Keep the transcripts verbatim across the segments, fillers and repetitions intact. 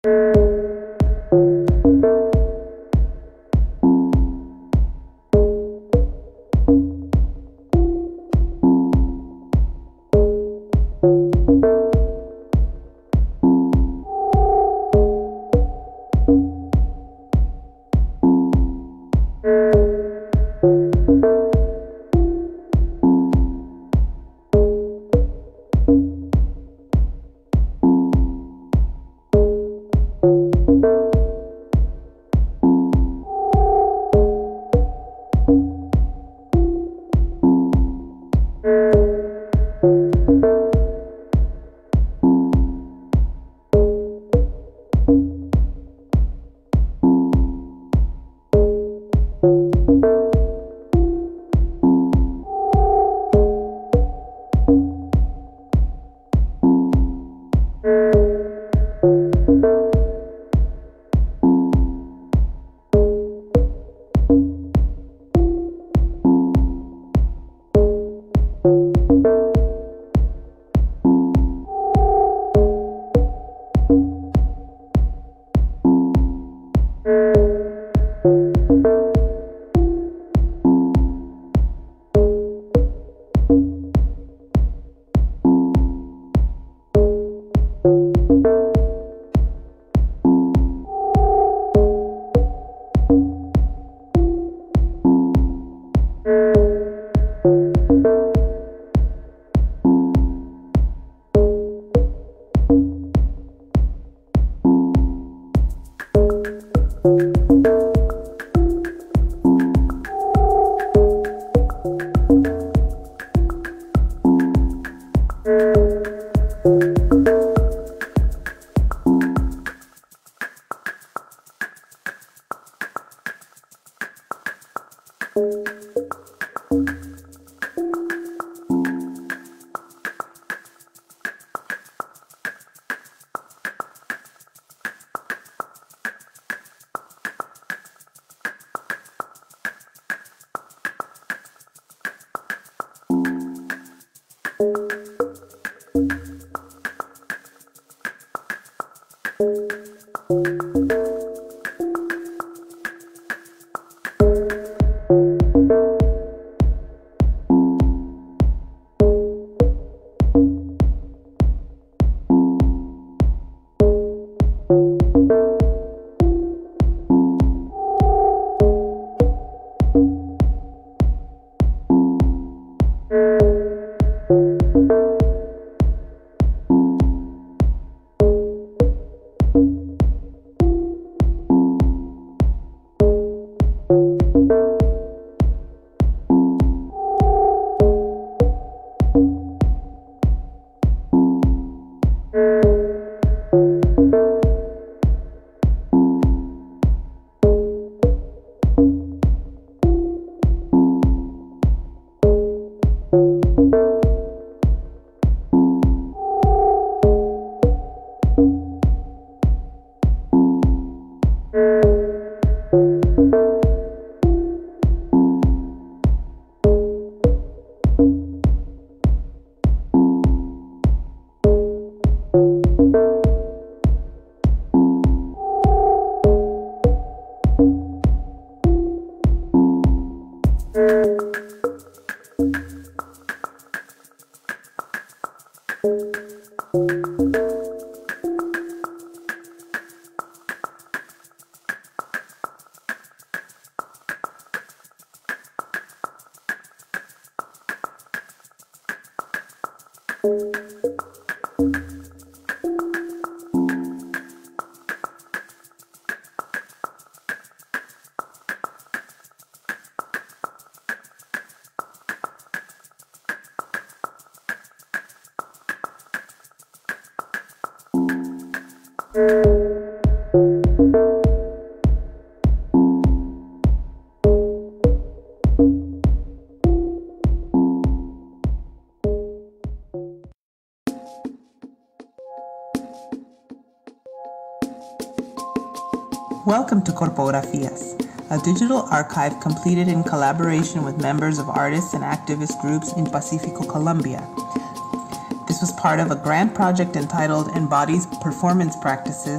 Welcome to Corpografías, a digital archive completed in collaboration with members of artists and activist groups in Pacifico, Colombia. This was part of a grant project entitled Embodies Performance Practices,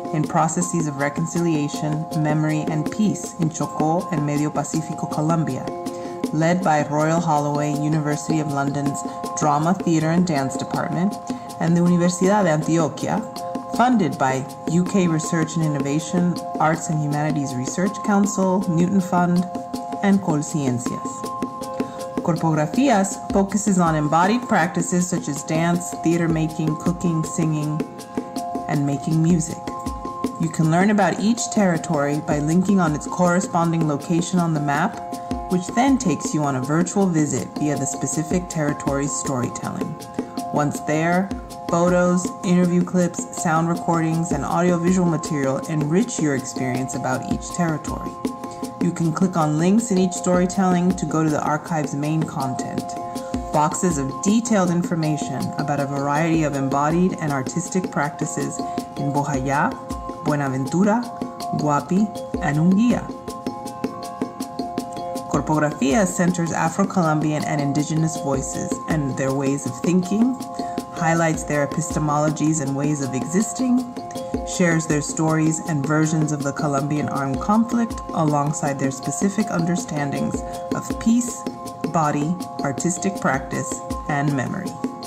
in processes of reconciliation, memory, and peace in Chocó and Medio Pacífico, Colombia, led by Royal Holloway, University of London's Drama, Theatre and Dance Department, and the Universidad de Antioquia, funded by U K Research and Innovation, Arts and Humanities Research Council, Newton Fund, and Colciencias. Corpografías focuses on embodied practices such as dance, theater making, cooking, singing, and making music. You can learn about each territory by linking on its corresponding location on the map, which then takes you on a virtual visit via the specific territory's storytelling. Once there, photos, interview clips, sound recordings, and audiovisual material enrich your experience about each territory. You can click on links in each storytelling to go to the archive's main content, boxes of detailed information about a variety of embodied and artistic practices in Bojayá, Buenaventura, Guapi, and Unguía. Corpografía centers Afro-Colombian and indigenous voices and their ways of thinking, highlights their epistemologies and ways of existing, shares their stories and versions of the Colombian armed conflict alongside their specific understandings of peace, body, artistic practice, and memory.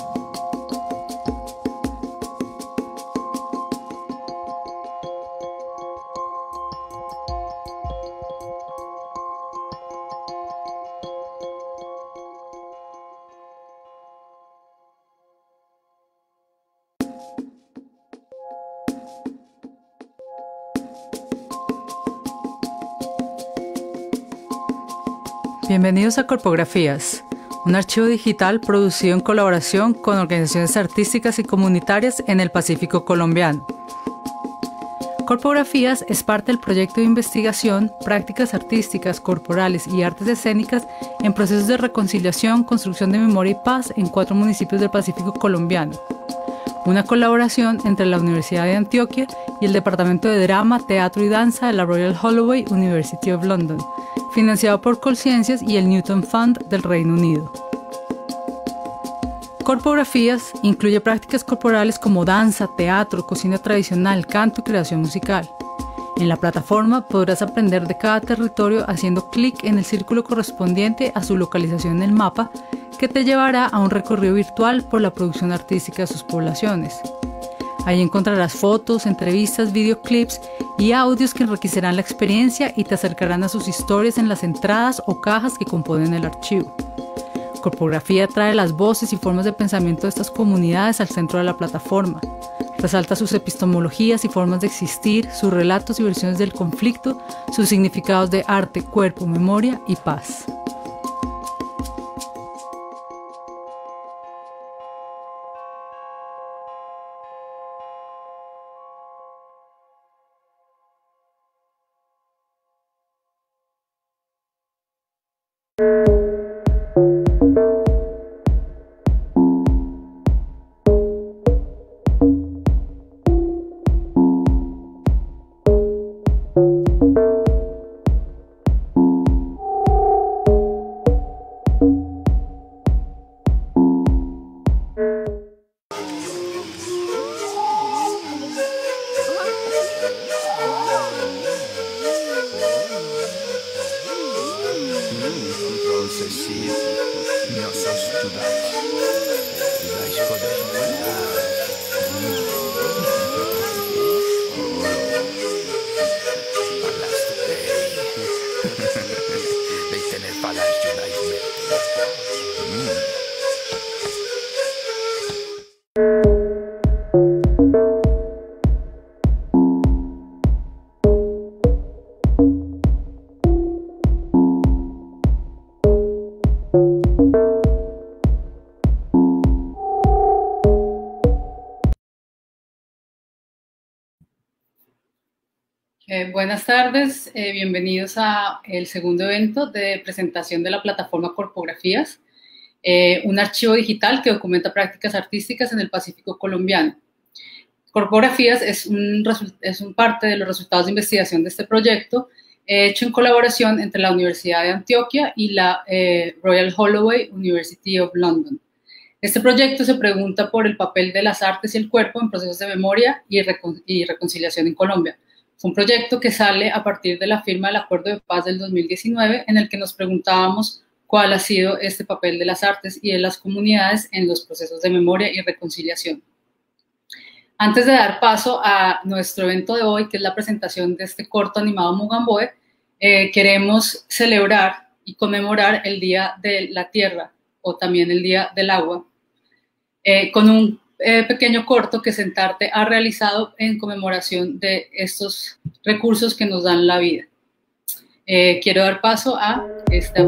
Bienvenidos a Corpografías, un archivo digital producido en colaboración con organizaciones artísticas y comunitarias en el Pacífico colombiano. Corpografías es parte del proyecto de investigación, prácticas artísticas, corporales y artes escénicas en procesos de reconciliación, construcción de memoria y paz en cuatro municipios del Pacífico colombiano. Una colaboración entre la Universidad de Antioquia y el Departamento de Drama, Teatro y Danza de la Royal Holloway, University of London, financiado por Colciencias y el Newton Fund del Reino Unido. Corpografías incluye prácticas corporales como danza, teatro, cocina tradicional, canto y creación musical. En la plataforma podrás aprender de cada territorio haciendo clic en el círculo correspondiente a su localización en el mapa, que te llevará a un recorrido virtual por la producción artística de sus poblaciones. Ahí encontrarás fotos, entrevistas, videoclips y audios que enriquecerán la experiencia y te acercarán a sus historias en las entradas o cajas que componen el archivo. Corpografía trae las voces y formas de pensamiento de estas comunidades al centro de la plataforma. Resalta sus epistemologías y formas de existir, sus relatos y versiones del conflicto, sus significados de arte, cuerpo, memoria y paz. Eh, buenas tardes, eh, bienvenidos a el segundo evento de presentación de la plataforma Corpografías, eh, un archivo digital que documenta prácticas artísticas en el Pacífico colombiano. Corpografías es un, es un parte de los resultados de investigación de este proyecto, eh, hecho en colaboración entre la Universidad de Antioquia y la eh, Royal Holloway, University of London. Este proyecto se pregunta por el papel de las artes y el cuerpo en procesos de memoria y, recon y reconciliación en Colombia. Fue un proyecto que sale a partir de la firma del Acuerdo de Paz del dos mil diecinueve, en el que nos preguntábamos cuál ha sido este papel de las artes y de las comunidades en los procesos de memoria y reconciliación. Antes de dar paso a nuestro evento de hoy, que es la presentación de este corto animado Mugamboe, eh, queremos celebrar y conmemorar el Día de la Tierra, o también el Día del Agua, eh, con un eh, pequeño corto que Sentarte ha realizado en conmemoración de estos recursos que nos dan la vida. Eh, quiero dar paso a esta...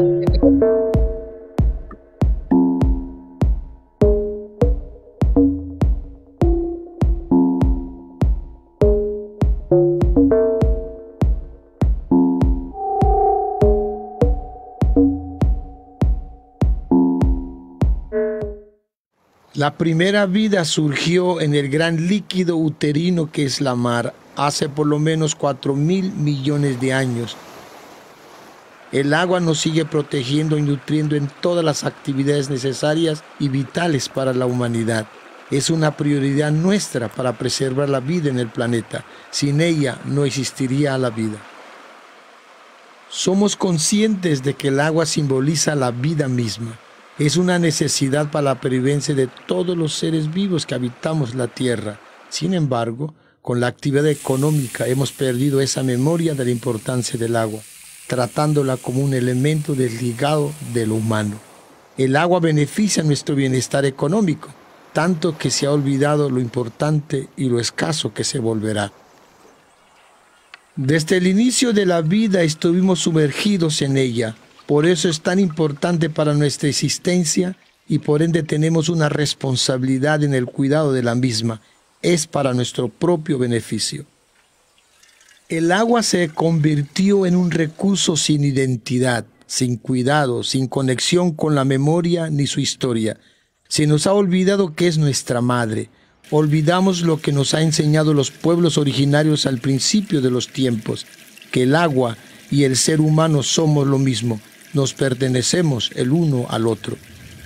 La primera vida surgió en el gran líquido uterino que es la mar, hace por lo menos cuatro mil millones de años. El agua nos sigue protegiendo y nutriendo en todas las actividades necesarias y vitales para la humanidad. Es una prioridad nuestra para preservar la vida en el planeta. Sin ella no existiría la vida. Somos conscientes de que el agua simboliza la vida misma. Es una necesidad para la pervivencia de todos los seres vivos que habitamos la Tierra. Sin embargo, con la actividad económica hemos perdido esa memoria de la importancia del agua, tratándola como un elemento desligado de lo humano. El agua beneficia nuestro bienestar económico, tanto que se ha olvidado lo importante y lo escaso que se volverá. Desde el inicio de la vida estuvimos sumergidos en ella. Por eso es tan importante para nuestra existencia y por ende tenemos una responsabilidad en el cuidado de la misma. Es para nuestro propio beneficio. El agua se convirtió en un recurso sin identidad, sin cuidado, sin conexión con la memoria ni su historia. Se nos ha olvidado que es nuestra madre. Olvidamos lo que nos ha enseñado los pueblos originarios al principio de los tiempos, que el agua y el ser humano somos lo mismo. Nos pertenecemos el uno al otro.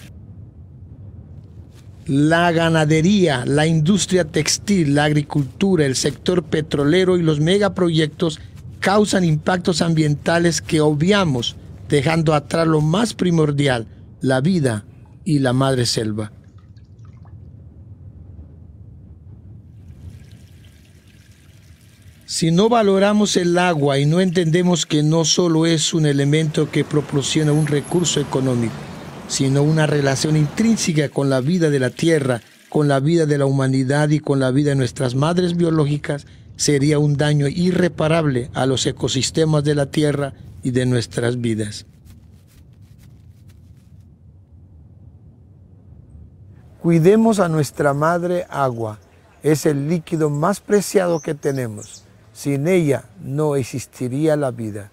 La ganadería, la industria textil, la agricultura, el sector petrolero y los megaproyectos causan impactos ambientales que obviamos, dejando atrás lo más primordial, la vida y la madre selva. Si no valoramos el agua y no entendemos que no solo es un elemento que proporciona un recurso económico, sino una relación intrínseca con la vida de la tierra, con la vida de la humanidad y con la vida de nuestras madres biológicas, sería un daño irreparable a los ecosistemas de la tierra y de nuestras vidas. Cuidemos a nuestra madre agua. Es el líquido más preciado que tenemos. Sin ella no existiría la vida.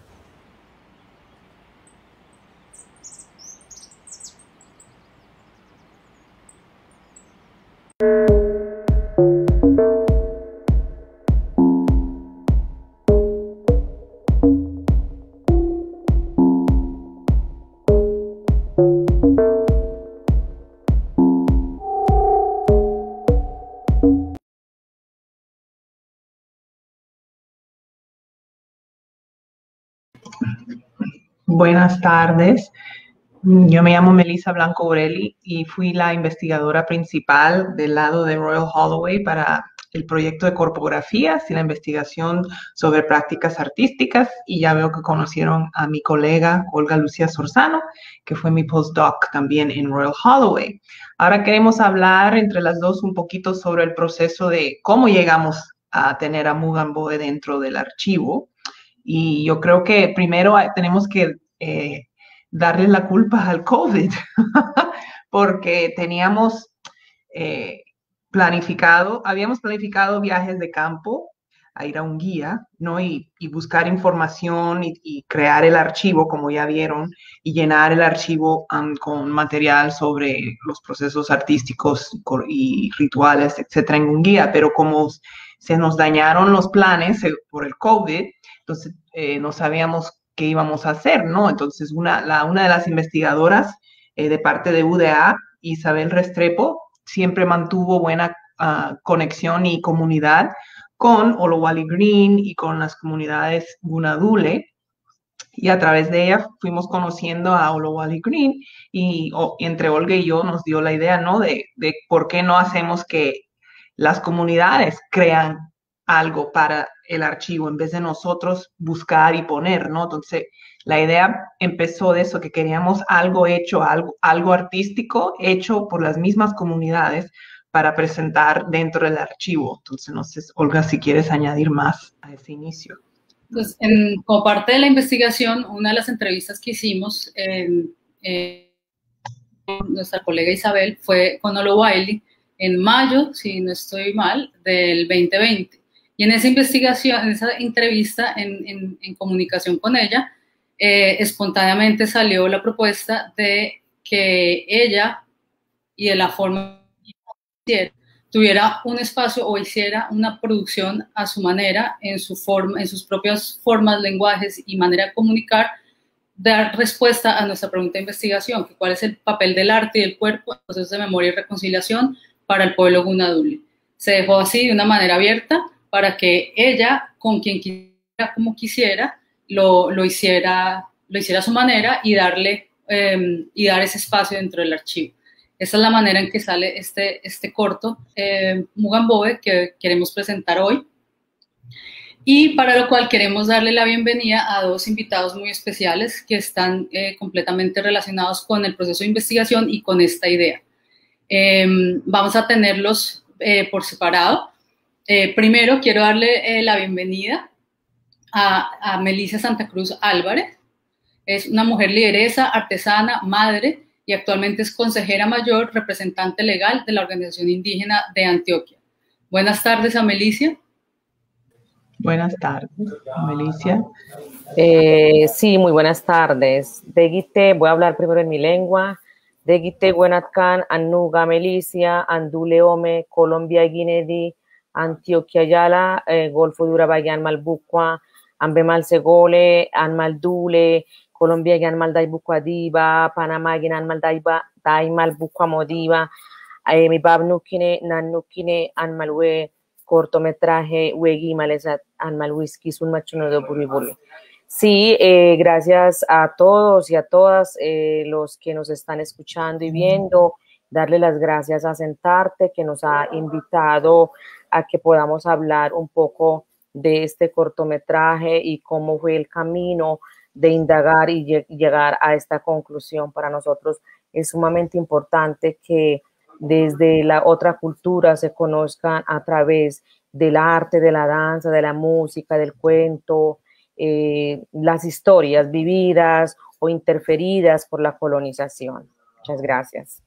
Buenas tardes. Yo me llamo Melissa Blanco Borelli y fui la investigadora principal del lado de Royal Holloway para el proyecto de corpografías y la investigación sobre prácticas artísticas, y ya veo que conocieron a mi colega Olga Lucía Sorzano, que fue mi postdoc también en Royal Holloway. Ahora queremos hablar entre las dos un poquito sobre el proceso de cómo llegamos a tener a Mugamboe dentro del archivo. Y yo creo que primero tenemos que eh, darle la culpa al COVID, porque teníamos eh, planificado, habíamos planificado viajes de campo a ir a un guía, ¿no? Y, y buscar información y, y crear el archivo, como ya vieron, y llenar el archivo um, con material sobre los procesos artísticos y rituales, etcétera, en un guía. Pero como se nos dañaron los planes por el COVID, entonces eh, no sabíamos qué íbamos a hacer, ¿no? Entonces una, la, una de las investigadoras eh, de parte de U D A Isabel Restrepo siempre mantuvo buena uh, conexión y comunidad con Olowale Green y con las comunidades Gunadule. Y a través de ella fuimos conociendo a Olowale Green y o, entre Olga y yo nos dio la idea, ¿no? De, de por qué no hacemos que las comunidades crean algo para el archivo en vez de nosotros buscar y poner, ¿no? Entonces, la idea empezó de eso, que queríamos algo hecho, algo, algo artístico hecho por las mismas comunidades para presentar dentro del archivo. Entonces, no sé, Olga, si quieres añadir más a ese inicio. Pues, en, como parte de la investigación, una de las entrevistas que hicimos en, en nuestra colega Isabel fue con Olowale en mayo, si no estoy mal, del veinte veinte. Y en esa investigación, en esa entrevista, en, en, en comunicación con ella, eh, espontáneamente salió la propuesta de que ella, y de la forma que tuviera un espacio o hiciera una producción a su manera, en, su forma, en sus propias formas, lenguajes y manera de comunicar, dar respuesta a nuestra pregunta de investigación, que cuál es el papel del arte y del cuerpo en procesos de memoria y reconciliación para el pueblo Gunadule. Se dejó así de una manera abierta para que ella, con quien quisiera, como quisiera, lo, lo, hiciera, lo hiciera a su manera y darle eh, y dar ese espacio dentro del archivo. Esa es la manera en que sale este, este corto eh, Mugamboe que queremos presentar hoy, y para lo cual queremos darle la bienvenida a dos invitados muy especiales que están eh, completamente relacionados con el proceso de investigación y con esta idea. Eh, vamos a tenerlos eh, por separado. Eh, primero quiero darle eh, la bienvenida a, a Melissa Santa Cruz Álvarez. Es una mujer lideresa, artesana, madre, y actualmente es consejera mayor, representante legal de la Organización Indígena de Antioquia. Buenas tardes a Melissa. Buenas tardes, Melissa. Eh, sí, muy buenas tardes. Degite, voy a hablar primero en mi lengua. Degite, Buenatcan, Anuga, Melissa, Anduleome, Colombia, Guinedi, Antioquia, Yala, eh, Golfo de Urabá, Malbucua, Ambemal Segole, Anmaldule, Colombia, Yanmal Daibucua Diva, Panamá, Yanmal Daiba, Daimal Bucua Modiva, eh, mi Babnukine, Nanukine, Anmalwe, cortometraje, Wegi, Malesa, Anmalwhisky, Sun Machuno de Buriburi. Sí, eh, gracias a todos y a todas eh, los que nos están escuchando y viendo. Darle las gracias a Sentarte, que nos ha invitado a que podamos hablar un poco de este cortometraje y cómo fue el camino de indagar y llegar a esta conclusión. Para nosotros es sumamente importante que desde la otra cultura se conozcan a través del arte, de la danza, de la música, del cuento, eh, las historias vividas o interferidas por la colonización. Muchas gracias.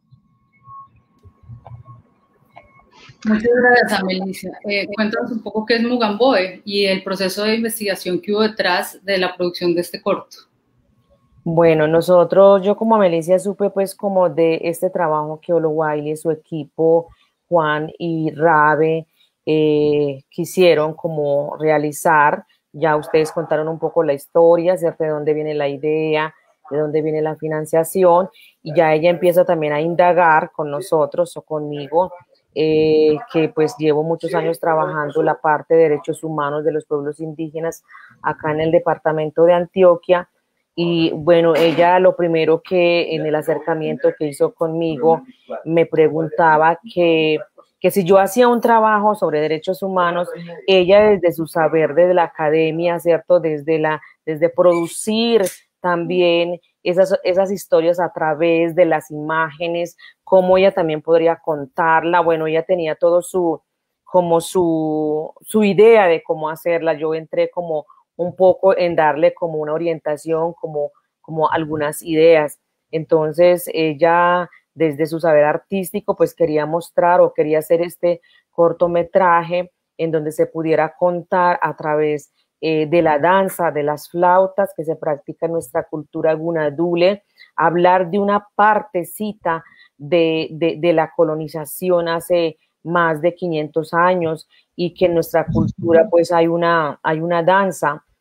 Muchas gracias, Melissa. Eh, cuéntanos un poco qué es Mugamboe y el proceso de investigación que hubo detrás de la producción de este corto. Bueno, nosotros, yo como Melissa supe pues como de este trabajo que Olowale, su equipo, Juan y Rabe, eh, quisieron como realizar. Ya ustedes contaron un poco la historia, ¿cierto? De dónde viene la idea, de dónde viene la financiación, y ya ella empieza también a indagar con nosotros o conmigo, eh, que pues llevo muchos años trabajando la parte de derechos humanos de los pueblos indígenas acá en el departamento de Antioquia. Y bueno, ella lo primero que en el acercamiento que hizo conmigo me preguntaba que, que si yo hacía un trabajo sobre derechos humanos, ella desde su saber, desde la academia, ¿cierto? Desde, la, desde producir también esas, esas historias a través de las imágenes, cómo ella también podría contarla. Bueno, ella tenía todo su, como su, su idea de cómo hacerla. Yo entré como un poco en darle como una orientación, como, como algunas ideas. Entonces ella, desde su saber artístico, pues quería mostrar o quería hacer este cortometraje en donde se pudiera contar a través eh, de la danza, de las flautas que se practica en nuestra cultura gunadule, hablar de una partecita de, de, de la colonización hace más de quinientos años, y que en nuestra cultura pues hay una, hay una danza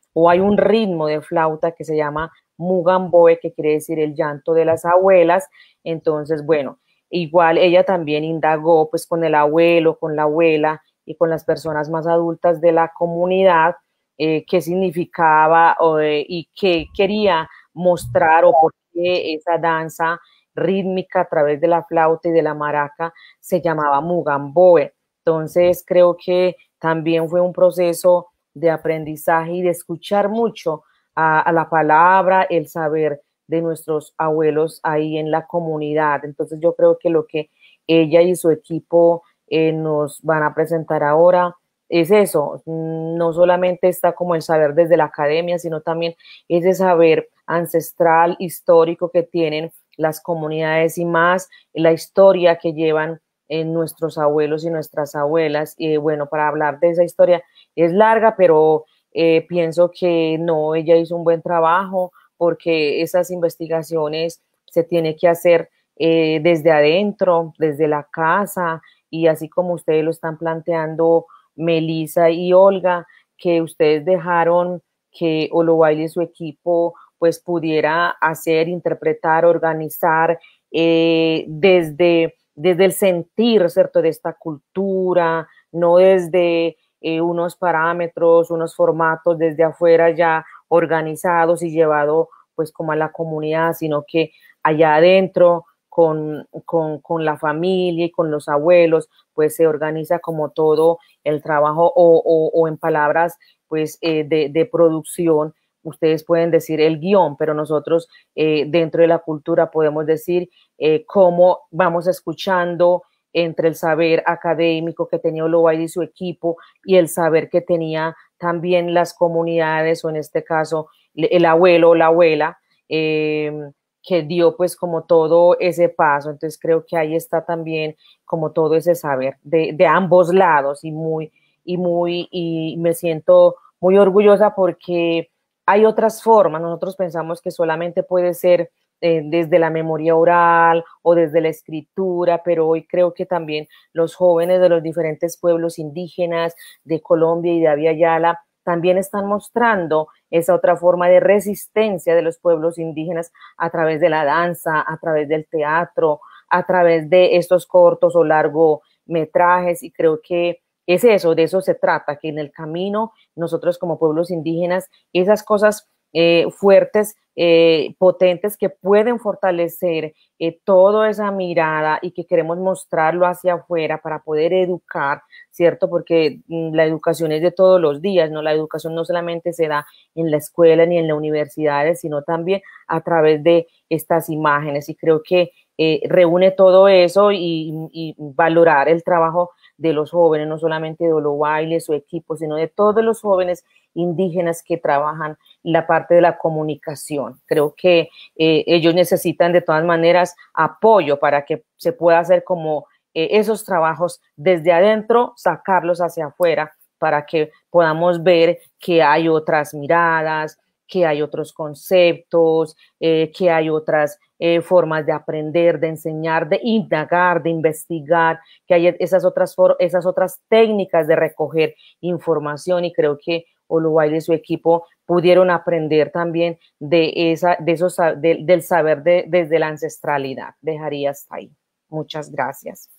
o hay un ritmo de flauta que se llama Mugamboe, que quiere decir el llanto de las abuelas. Entonces, bueno, igual ella también indagó pues con el abuelo, con la abuela y con las personas más adultas de la comunidad, eh, qué significaba eh, y qué quería mostrar o por qué esa danza rítmica a través de la flauta y de la maraca se llamaba Mugamboe. Entonces creo que también fue un proceso de aprendizaje y de escuchar mucho a, a la palabra, el saber de nuestros abuelos ahí en la comunidad. Entonces yo creo que lo que ella y su equipo eh, nos van a presentar ahora es eso, no solamente está como el saber desde la academia, sino también ese saber ancestral, histórico que tienen las comunidades y más la historia que llevan en nuestros abuelos y nuestras abuelas. Y bueno, para hablar de esa historia es larga, pero eh, pienso que no, ella hizo un buen trabajo porque esas investigaciones se tiene que hacer eh, desde adentro, desde la casa, y así como ustedes lo están planteando, Melissa y Olga, que ustedes dejaron que Olowaile y su equipo pues pudiera hacer, interpretar, organizar eh, desde, desde el sentir, ¿cierto?, de esta cultura, no desde eh, unos parámetros, unos formatos desde afuera ya organizados y llevado pues como a la comunidad, sino que allá adentro con, con, con la familia y con los abuelos, pues se organiza como todo el trabajo o, o, o en palabras pues eh, de, de producción, ustedes pueden decir el guión, pero nosotros eh, dentro de la cultura podemos decir eh, cómo vamos escuchando entre el saber académico que tenía Olowaile y su equipo y el saber que tenía también las comunidades, o en este caso el abuelo o la abuela, eh, que dio pues como todo ese paso. Entonces creo que ahí está también como todo ese saber de, de ambos lados y muy, y muy, y me siento muy orgullosa porque hay otras formas. Nosotros pensamos que solamente puede ser eh, desde la memoria oral o desde la escritura, pero hoy creo que también los jóvenes de los diferentes pueblos indígenas de Colombia y de Abya Yala también están mostrando esa otra forma de resistencia de los pueblos indígenas a través de la danza, a través del teatro, a través de estos cortos o largometrajes, y creo que es eso, de eso se trata, que en el camino nosotros como pueblos indígenas, esas cosas eh, fuertes, eh, potentes que pueden fortalecer eh, toda esa mirada y que queremos mostrarlo hacia afuera para poder educar, ¿cierto? Porque mm, la educación es de todos los días, ¿no? La educación no solamente se da en la escuela ni en las universidades, sino también a través de estas imágenes, y creo que eh, reúne todo eso y, y valorar el trabajo de los jóvenes, no solamente de Olowaile, su equipo, sino de todos los jóvenes indígenas que trabajan la parte de la comunicación. Creo que eh, ellos necesitan de todas maneras apoyo para que se pueda hacer como eh, esos trabajos desde adentro, sacarlos hacia afuera para que podamos ver que hay otras miradas, que hay otros conceptos, eh, que hay otras eh, formas de aprender, de enseñar, de indagar, de investigar, que hay esas otras, esas otras técnicas de recoger información, y creo que Olowaile y su equipo pudieron aprender también de, esa, de esos, de, del saber de, desde la ancestralidad. Dejaría hasta ahí. Muchas gracias.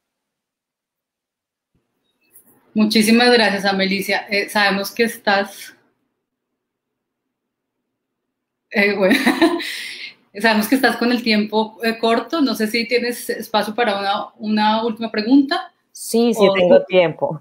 Muchísimas gracias, Amelicia. Eh, sabemos que estás... Eh, bueno, sabemos que estás con el tiempo eh, corto. No sé si tienes espacio para una, una última pregunta. Sí, sí, o... tengo tiempo.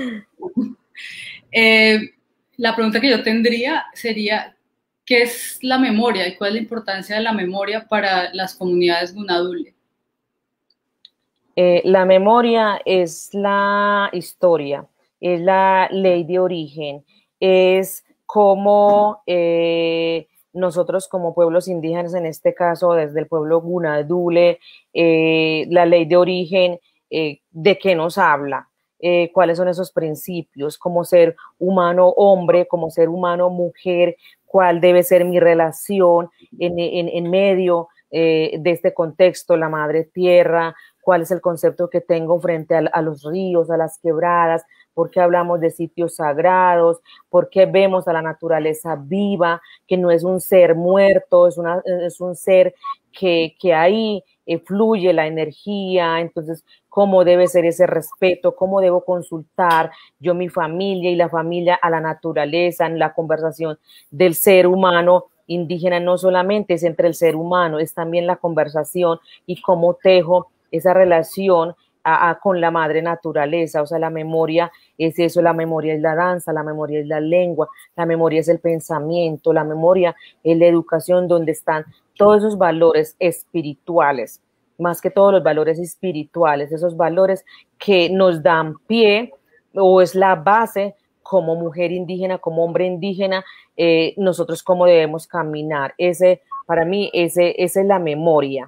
Eh, la pregunta que yo tendría sería, ¿qué es la memoria y cuál es la importancia de la memoria para las comunidades Gunadule? Eh, la memoria es la historia, es la ley de origen, es como... Eh, nosotros como pueblos indígenas, en este caso desde el pueblo Gunadule, eh, la ley de origen, eh, ¿de qué nos habla? Eh, ¿Cuáles son esos principios? Como ser humano hombre, como ser humano mujer, ¿cuál debe ser mi relación en, en, en medio eh, de este contexto, la madre tierra? cuál es el concepto que tengo frente a, a los ríos, a las quebradas, por qué hablamos de sitios sagrados, por qué vemos a la naturaleza viva, que no es un ser muerto, es, una, es un ser que, que ahí eh, fluye la energía. Entonces, cómo debe ser ese respeto, cómo debo consultar yo, mi familia y la familia a la naturaleza, en la conversación del ser humano indígena. No solamente es entre el ser humano, es también la conversación y cómo tejo esa relación a, a, con la madre naturaleza. O sea, la memoria es eso, la memoria es la danza, la memoria es la lengua, la memoria es el pensamiento, la memoria es la educación, donde están todos esos valores espirituales, más que todos los valores espirituales, esos valores que nos dan pie o es la base como mujer indígena, como hombre indígena, eh, nosotros cómo debemos caminar. Ese, para mí, ese, esa es la memoria.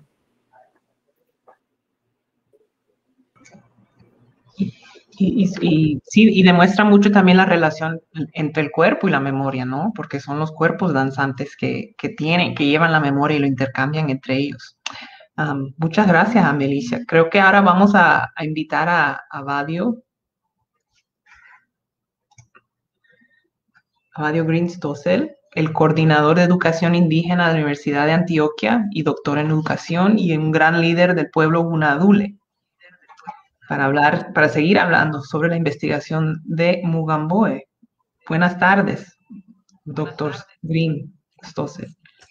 Y, y, y, sí, y demuestra mucho también la relación entre el cuerpo y la memoria, ¿no? Porque son los cuerpos danzantes que, que tienen, que llevan la memoria y lo intercambian entre ellos. Um, muchas gracias, Amelicia. Creo que ahora vamos a, a invitar a, a Vadio. Vadio Grins Dossel, el coordinador de educación indígena de la Universidad de Antioquia y doctor en educación y un gran líder del pueblo Gunadule, para hablar, para seguir hablando sobre la investigación de Mugamboe. Buenas tardes, doctor Grins Dossel.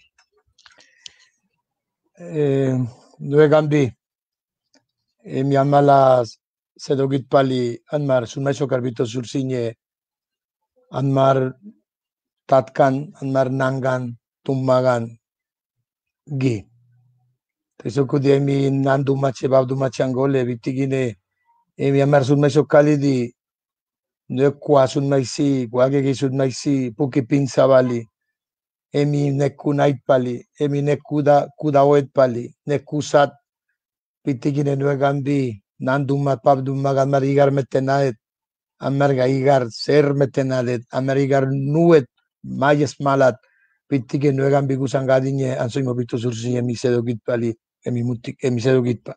Eh, Nue Gambi, eh, mi amalas sedogit pali anmar sunmaiso carbito sursiñe anmar tatkan anmar nangan tummagan gi. Tesoku de mi nandu mache babdu machangole vitigine e mi amar sunmaiso kalidi nue kwa sunmaisi guagegi sunmaisi puki pinza bali emi nekunait pali emi nekuda kudaoet pali nekusat pitigine nue gambi nandumat pabdumagan marigar metenaet amarga igar ser metenadet amarigar nuet mayes malat pitige nue gambi gusangadiñe ansoy mobito sursi emi sedogit pali emi mutik emi sedogitpa.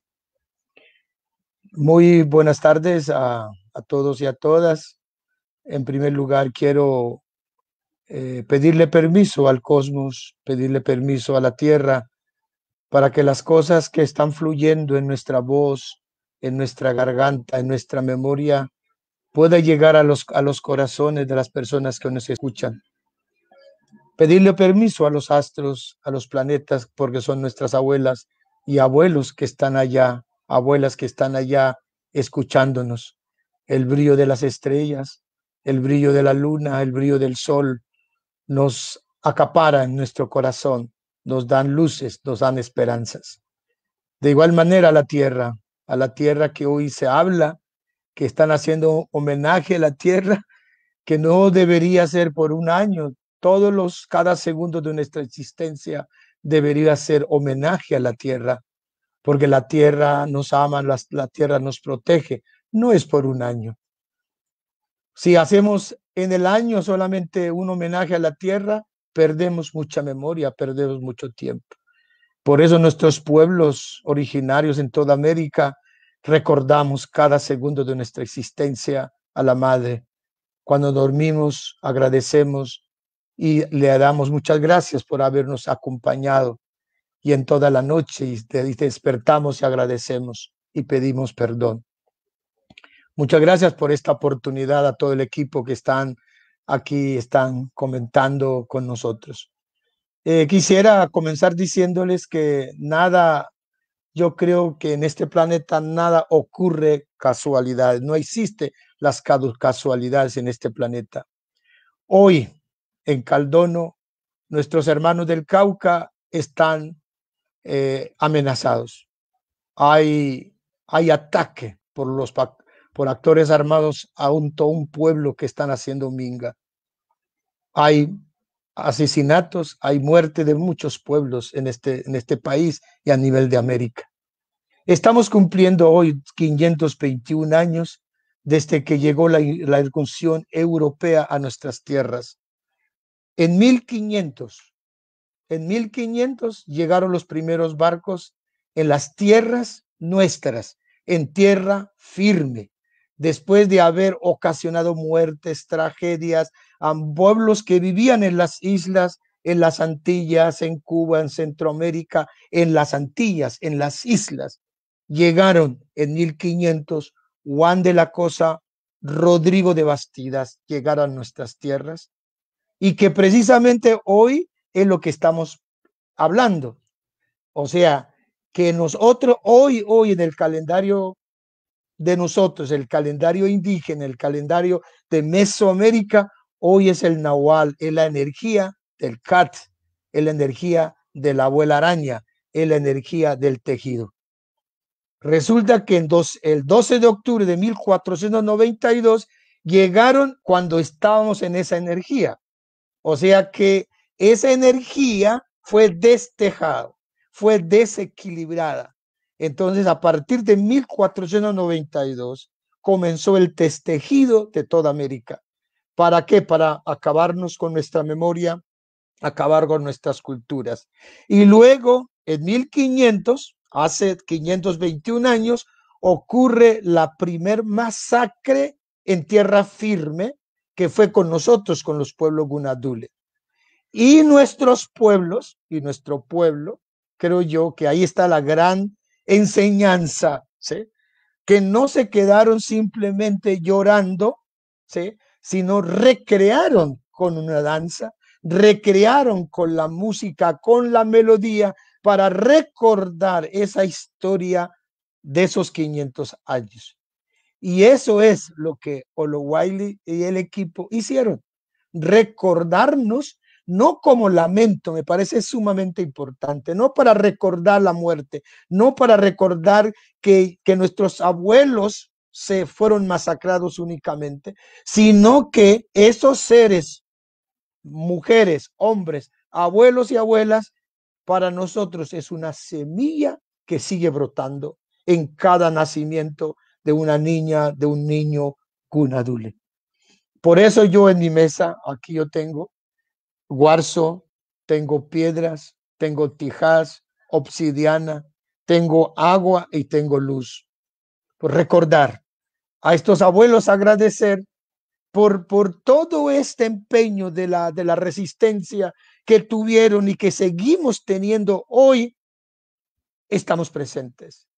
Muy buenas tardes a, a todos y a todas. En primer lugar quiero eh, pedirle permiso al cosmos, pedirle permiso a la tierra para que las cosas que están fluyendo en nuestra voz, en nuestra garganta, en nuestra memoria, pueda llegar a los, a los corazones de las personas que nos escuchan. Pedirle permiso a los astros, a los planetas, porque son nuestras abuelas y abuelos que están allá, abuelas que están allá escuchándonos. El brillo de las estrellas, el brillo de la luna, el brillo del sol, nos acapara en nuestro corazón, nos dan luces, nos dan esperanzas. De igual manera a la tierra, a la tierra que hoy se habla, que están haciendo homenaje a la tierra, que no debería ser por un año, todos los, cada segundo de nuestra existencia debería ser homenaje a la tierra, porque la tierra nos ama, la, la tierra nos protege, no es por un año. Si hacemos en el año solamente un homenaje a la tierra, perdemos mucha memoria, perdemos mucho tiempo. Por eso nuestros pueblos originarios en toda América recordamos cada segundo de nuestra existencia a la madre. Cuando dormimos, agradecemos y le damos muchas gracias por habernos acompañado. Y en toda la noche y despertamos y agradecemos y pedimos perdón. Muchas gracias por esta oportunidad a todo el equipo que están aquí, están comentando con nosotros. Eh, quisiera comenzar diciéndoles que nada, yo creo que en este planeta nada ocurre casualidades, no existe las casualidades en este planeta. Hoy en Caldono, nuestros hermanos del Cauca están eh, amenazados. Hay, hay ataque por los por actores armados a un, todo un pueblo que están haciendo minga. Hay asesinatos, hay muerte de muchos pueblos en este, en este país y a nivel de América. Estamos cumpliendo hoy quinientos veintiún años desde que llegó la, la incursión europea a nuestras tierras. En mil quinientos, en mil quinientos llegaron los primeros barcos en las tierras nuestras en tierra firme, después de haber ocasionado muertes, tragedias a pueblos que vivían en las islas, en las Antillas, en Cuba, en Centroamérica, en las Antillas, en las islas. Llegaron en mil quinientos Juan de la Cosa, Rodrigo de Bastidas, llegaron a nuestras tierras, y que precisamente hoy es lo que estamos hablando. O sea, que nosotros hoy, hoy en el calendario de nosotros, el calendario indígena, el calendario de Mesoamérica, hoy es el Nahual, es la energía del Cat, es la energía de la abuela araña, es la energía del tejido. Resulta que en dos, el doce de octubre de mil cuatrocientos noventa y dos llegaron cuando estábamos en esa energía. O sea que esa energía fue destejada, fue desequilibrada. Entonces, a partir de mil cuatrocientos noventa y dos comenzó el destejido de toda América. ¿Para qué? Para acabarnos con nuestra memoria, acabar con nuestras culturas. Y luego, en mil quinientos, hace quinientos veintiún años, ocurre la primer masacre en tierra firme, que fue con nosotros, con los pueblos gunadule. Y nuestros pueblos, y nuestro pueblo, creo yo que ahí está la gran enseñanza, ¿sí? Que no se quedaron simplemente llorando, ¿sí? Sino recrearon con una danza, recrearon con la música, con la melodía, para recordar esa historia de esos quinientos años. Y eso es lo que Olo Wiley y el equipo hicieron, recordarnos, no como lamento, me parece sumamente importante, no para recordar la muerte, no para recordar que, que nuestros abuelos se fueron masacrados únicamente, sino que esos seres, mujeres, hombres, abuelos y abuelas, para nosotros es una semilla que sigue brotando en cada nacimiento de una niña, de un niño gunadule. Por eso yo en mi mesa, aquí yo tengo cuarzo, tengo piedras, tengo tijas, obsidiana, tengo agua y tengo luz. Por recordar a estos abuelos, agradecer por, por todo este empeño de la, de la resistencia que tuvieron y que seguimos teniendo hoy, estamos presentes.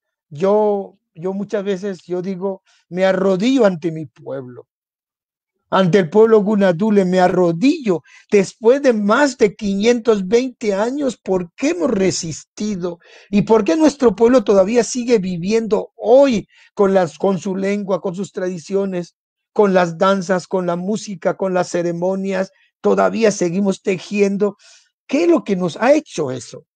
Yo, yo muchas veces, yo digo, me arrodillo ante mi pueblo. Ante el pueblo gunadule me arrodillo después de más de quinientos veinte años. ¿Por qué hemos resistido? ¿Y por qué nuestro pueblo todavía sigue viviendo hoy con, las, con su lengua, con sus tradiciones, con las danzas, con la música, con las ceremonias? Todavía seguimos tejiendo. ¿Qué es lo que nos ha hecho eso?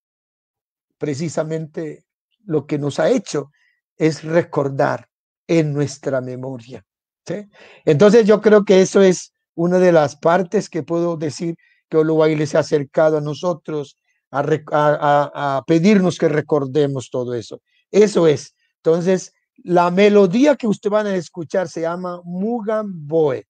Precisamente lo que nos ha hecho es recordar en nuestra memoria. ¿Sí? Entonces yo creo que eso es una de las partes que puedo decir que Olo Wiley se ha acercado a nosotros a, a, a pedirnos que recordemos todo eso. Eso es. Entonces la melodía que ustedes van a escuchar se llama Mugamboe,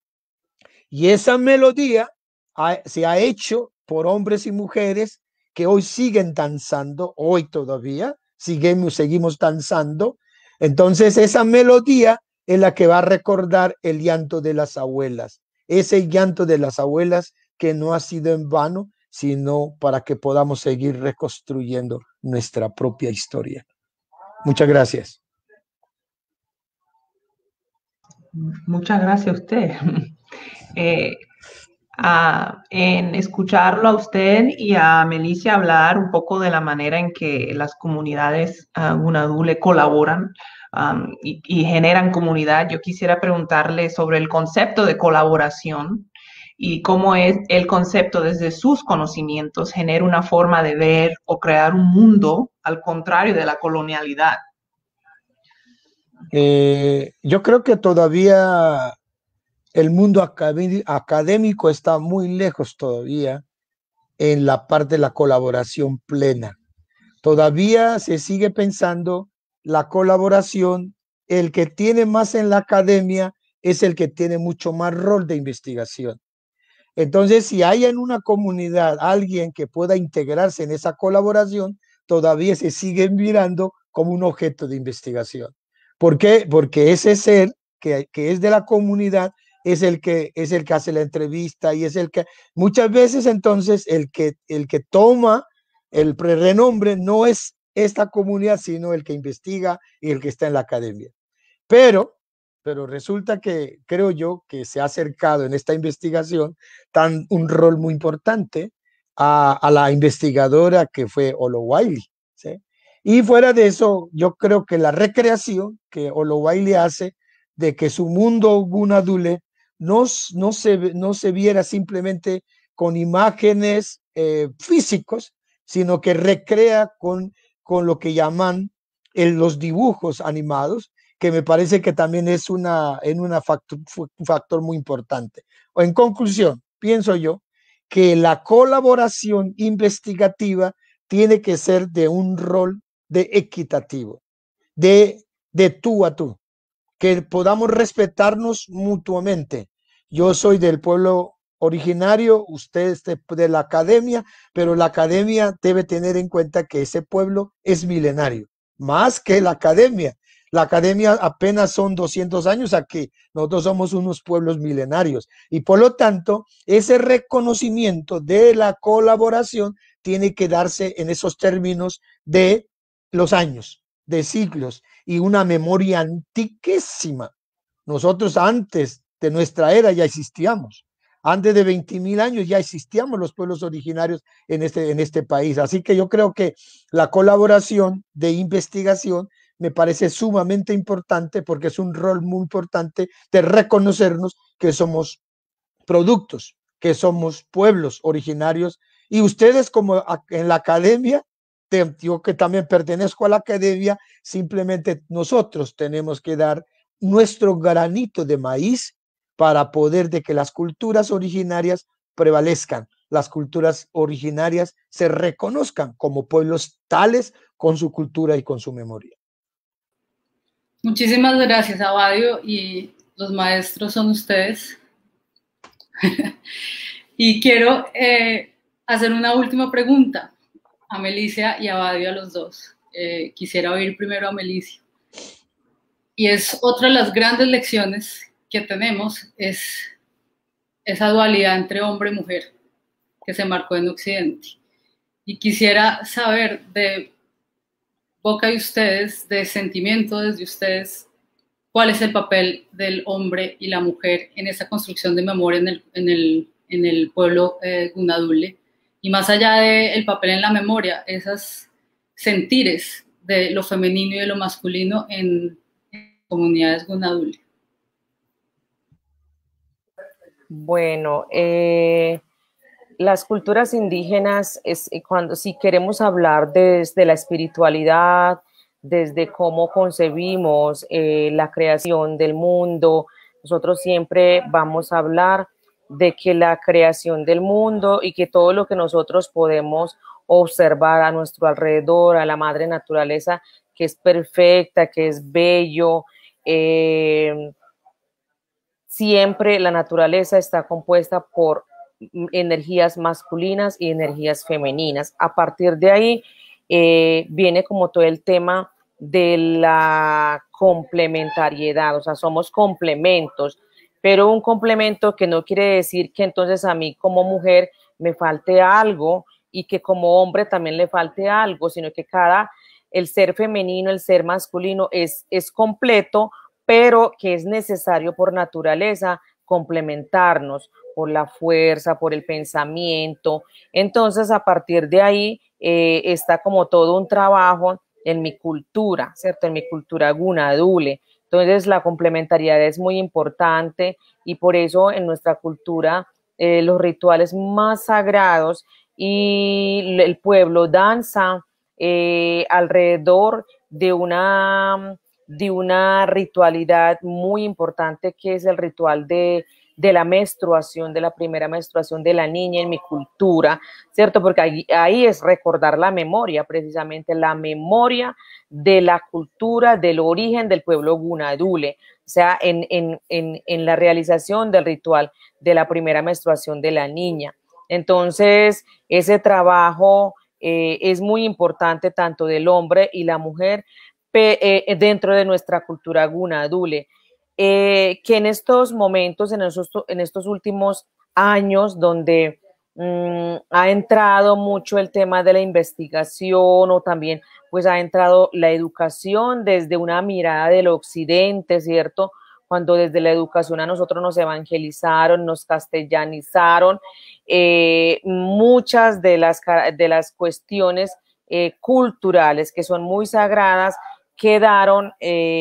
y esa melodía ha, se ha hecho por hombres y mujeres que hoy siguen danzando, hoy todavía seguimos, seguimos danzando. Entonces esa melodía es la que va a recordar el llanto de las abuelas, ese llanto de las abuelas que no ha sido en vano, sino para que podamos seguir reconstruyendo nuestra propia historia. Muchas gracias. Muchas gracias a usted. Eh, a, en escucharlo a usted y a Melissa hablar un poco de la manera en que las comunidades uh, gunadule colaboran um, y, y generan comunidad, yo quisiera preguntarle sobre el concepto de colaboración y cómo es el concepto desde sus conocimientos genera una forma de ver o crear un mundo al contrario de la colonialidad. Eh, yo creo que todavía el mundo académico está muy lejos todavía en la parte de la colaboración plena. Todavía se sigue pensando la colaboración, el que tiene más en la academia es el que tiene mucho más rol de investigación. Entonces, si hay en una comunidad alguien que pueda integrarse en esa colaboración, todavía se sigue mirando como un objeto de investigación. ¿Por qué? Porque ese ser que, que es de la comunidad es el que es el que hace la entrevista y es el que muchas veces entonces el que el que toma el renombre no es esta comunidad, sino el que investiga y el que está en la academia. Pero pero resulta que creo yo que se ha acercado en esta investigación tan un rol muy importante a, a la investigadora que fue Olowayli, ¿sí? Y fuera de eso, yo creo que la recreación que Olowayli hace de que su mundo gunadule no, no, se, no se viera simplemente con imágenes eh, físicos, sino que recrea con, con lo que llaman el, los dibujos animados, que me parece que también es una, en una factor, un factor muy importante. O en conclusión, pienso yo que la colaboración investigativa tiene que ser de un rol de equitativo, de, de tú a tú, que podamos respetarnos mutuamente. Yo soy del pueblo originario, usted es de, de la academia, pero la academia debe tener en cuenta que ese pueblo es milenario, más que la academia. La academia apenas son doscientos años aquí, nosotros somos unos pueblos milenarios y por lo tanto ese reconocimiento de la colaboración tiene que darse en esos términos de los años, de siglos y una memoria antiquísima. Nosotros antes de nuestra era ya existíamos. Antes de veinte mil años ya existíamos los pueblos originarios en este, en este país. Así que yo creo que la colaboración de investigación me parece sumamente importante porque es un rol muy importante de reconocernos que somos productos, que somos pueblos originarios y ustedes como en la academia, yo que también pertenezco a la academia, simplemente nosotros tenemos que dar nuestro granito de maíz para poder de que las culturas originarias prevalezcan, las culturas originarias se reconozcan como pueblos tales con su cultura y con su memoria. Muchísimas gracias, Abadio, y los maestros son ustedes. Y quiero eh, hacer una última pregunta a Melicia y a Abadio, a los dos. Eh, quisiera oír primero a Melicia. Y es otra de las grandes lecciones que tenemos, es esa dualidad entre hombre y mujer que se marcó en Occidente. Y quisiera saber de boca de ustedes, de sentimiento desde ustedes, cuál es el papel del hombre y la mujer en esa construcción de memoria en el, en el, en el pueblo eh, gunadule. Y más allá del papel en la memoria, esos sentires de lo femenino y de lo masculino en, en comunidades gunadule. Bueno, eh, las culturas indígenas, es cuando si queremos hablar desde la espiritualidad, desde cómo concebimos eh, la creación del mundo, nosotros siempre vamos a hablar de que la creación del mundo y que todo lo que nosotros podemos observar a nuestro alrededor, a la madre naturaleza, que es perfecta, que es bello, eh, siempre la naturaleza está compuesta por energías masculinas y energías femeninas. A partir de ahí eh, viene como todo el tema de la complementariedad, o sea, somos complementos, pero un complemento que no quiere decir que entonces a mí como mujer me falte algo y que como hombre también le falte algo, sino que cada, el ser femenino, el ser masculino es, es completo, pero que es necesario por naturaleza complementarnos por la fuerza, por el pensamiento. Entonces, a partir de ahí eh, está como todo un trabajo en mi cultura, ¿cierto? En mi cultura gunadule. Entonces, la complementariedad es muy importante y por eso en nuestra cultura eh, los rituales más sagrados y el pueblo danza eh, alrededor de una, de una ritualidad muy importante que es el ritual de de la menstruación, de la primera menstruación de la niña en mi cultura, ¿cierto? Porque ahí, ahí es recordar la memoria, precisamente la memoria de la cultura, del origen del pueblo gunadule, o sea, en, en, en, en la realización del ritual de la primera menstruación de la niña. Entonces, ese trabajo eh, es muy importante tanto del hombre y la mujer pe, eh, dentro de nuestra cultura gunadule, eh, que en estos momentos, en, esos, en estos últimos años, donde mmm, ha entrado mucho el tema de la investigación o también pues ha entrado la educación desde una mirada del occidente, ¿cierto? Cuando desde la educación a nosotros nos evangelizaron, nos castellanizaron, eh, muchas de las, de las cuestiones eh, culturales que son muy sagradas quedaron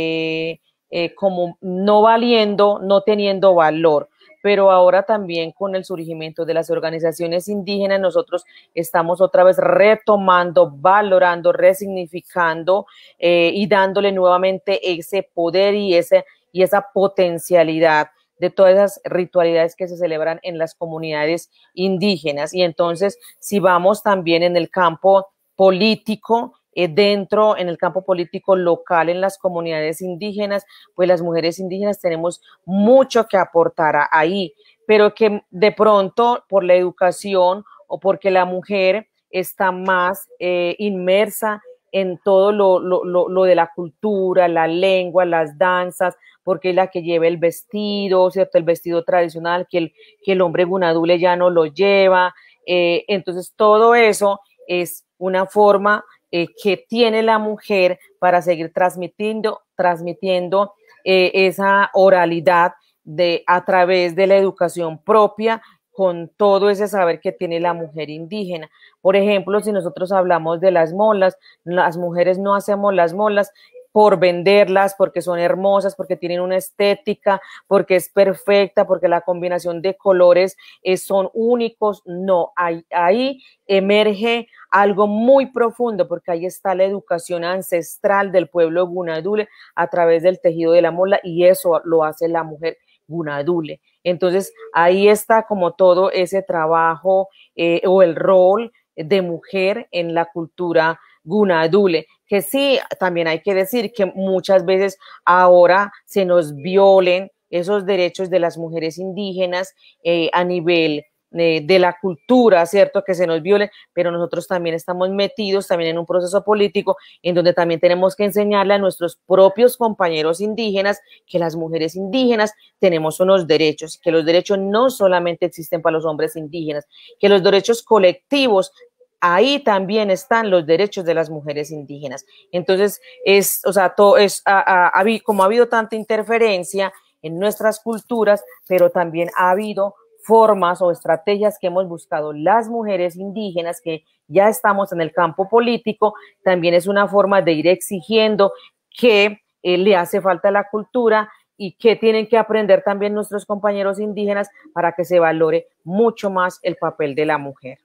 eh, eh, como no valiendo, no teniendo valor. Pero ahora también con el surgimiento de las organizaciones indígenas, nosotros estamos otra vez retomando, valorando, resignificando eh, y dándole nuevamente ese poder y, ese, y esa potencialidad de todas esas ritualidades que se celebran en las comunidades indígenas. Y entonces, si vamos también en el campo político, eh, dentro, en el campo político local, en las comunidades indígenas, pues las mujeres indígenas tenemos mucho que aportar a, ahí, pero que de pronto por la educación o porque la mujer está más eh, inmersa en todo lo, lo, lo, lo de la cultura, la lengua, las danzas, porque es la que lleva el vestido, ¿cierto? El vestido tradicional que el, que el hombre gunadule ya no lo lleva. Eh, entonces, todo eso es una forma eh, que tiene la mujer para seguir transmitiendo, transmitiendo eh, esa oralidad de, a través de la educación propia, con todo ese saber que tiene la mujer indígena. Por ejemplo, si nosotros hablamos de las molas, las mujeres no hacemos las molas por venderlas, porque son hermosas, porque tienen una estética, porque es perfecta, porque la combinación de colores eh, son únicos. No, ahí, ahí emerge algo muy profundo, porque ahí está la educación ancestral del pueblo gunadule a través del tejido de la mola, y eso lo hace la mujer gunadule. Entonces, ahí está como todo ese trabajo eh, o el rol de mujer en la cultura gunadule, que sí, también hay que decir que muchas veces ahora se nos violen esos derechos de las mujeres indígenas eh, a nivel eh, de la cultura, ¿cierto? Que se nos violen, pero nosotros también estamos metidos también en un proceso político en donde también tenemos que enseñarle a nuestros propios compañeros indígenas que las mujeres indígenas tenemos unos derechos, que los derechos no solamente existen para los hombres indígenas, que los derechos colectivos, ahí también están los derechos de las mujeres indígenas. Entonces, es, o sea, todo es, a, a, a, como ha habido tanta interferencia en nuestras culturas, pero también ha habido formas o estrategias que hemos buscado las mujeres indígenas, que ya estamos en el campo político, también es una forma de ir exigiendo que eh, le hace falta a la cultura y que tienen que aprender también nuestros compañeros indígenas para que se valore mucho más el papel de la mujer.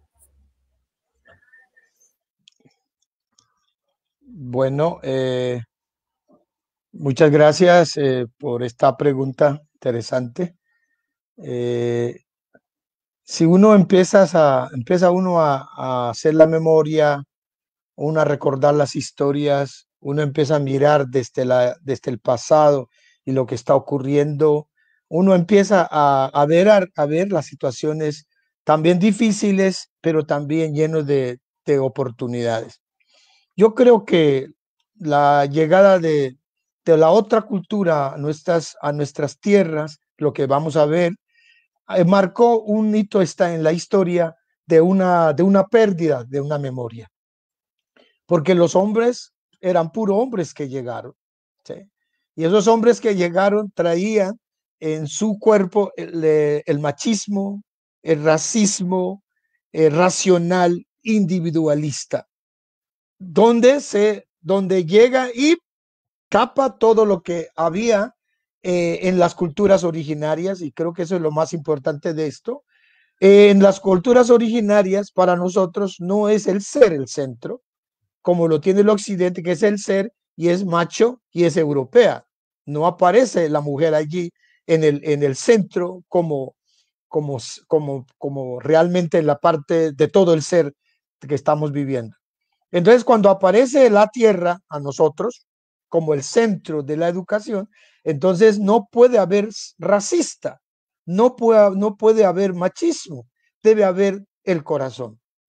Bueno, eh, muchas gracias eh, por esta pregunta interesante. Eh, si uno empieza a, empieza uno a, a hacer la memoria, uno a recordar las historias, uno empieza a mirar desde, la, desde el pasado y lo que está ocurriendo, uno empieza a, a, ver, a, a ver las situaciones también difíciles, pero también llenos de, de oportunidades. Yo creo que la llegada de, de la otra cultura a nuestras, a nuestras tierras, lo que vamos a ver, eh, marcó un hito está en la historia de una, de una pérdida de una memoria. Porque los hombres eran puros hombres que llegaron, ¿sí? Y esos hombres que llegaron traían en su cuerpo el, el machismo, el racismo, el racional, individualista, donde, se, donde llega y tapa todo lo que había eh, en las culturas originarias, y creo que eso es lo más importante de esto. Eh, en las culturas originarias, para nosotros no es el ser el centro, como lo tiene el occidente, que es el ser y es macho y es europea. No aparece la mujer allí en el, en el centro como, como, como, como realmente la parte de todo el ser que estamos viviendo. Entonces, cuando aparece la tierra a nosotros como el centro de la educación, entonces no puede haber racista, no puede, no puede haber machismo, debe haber el corazón,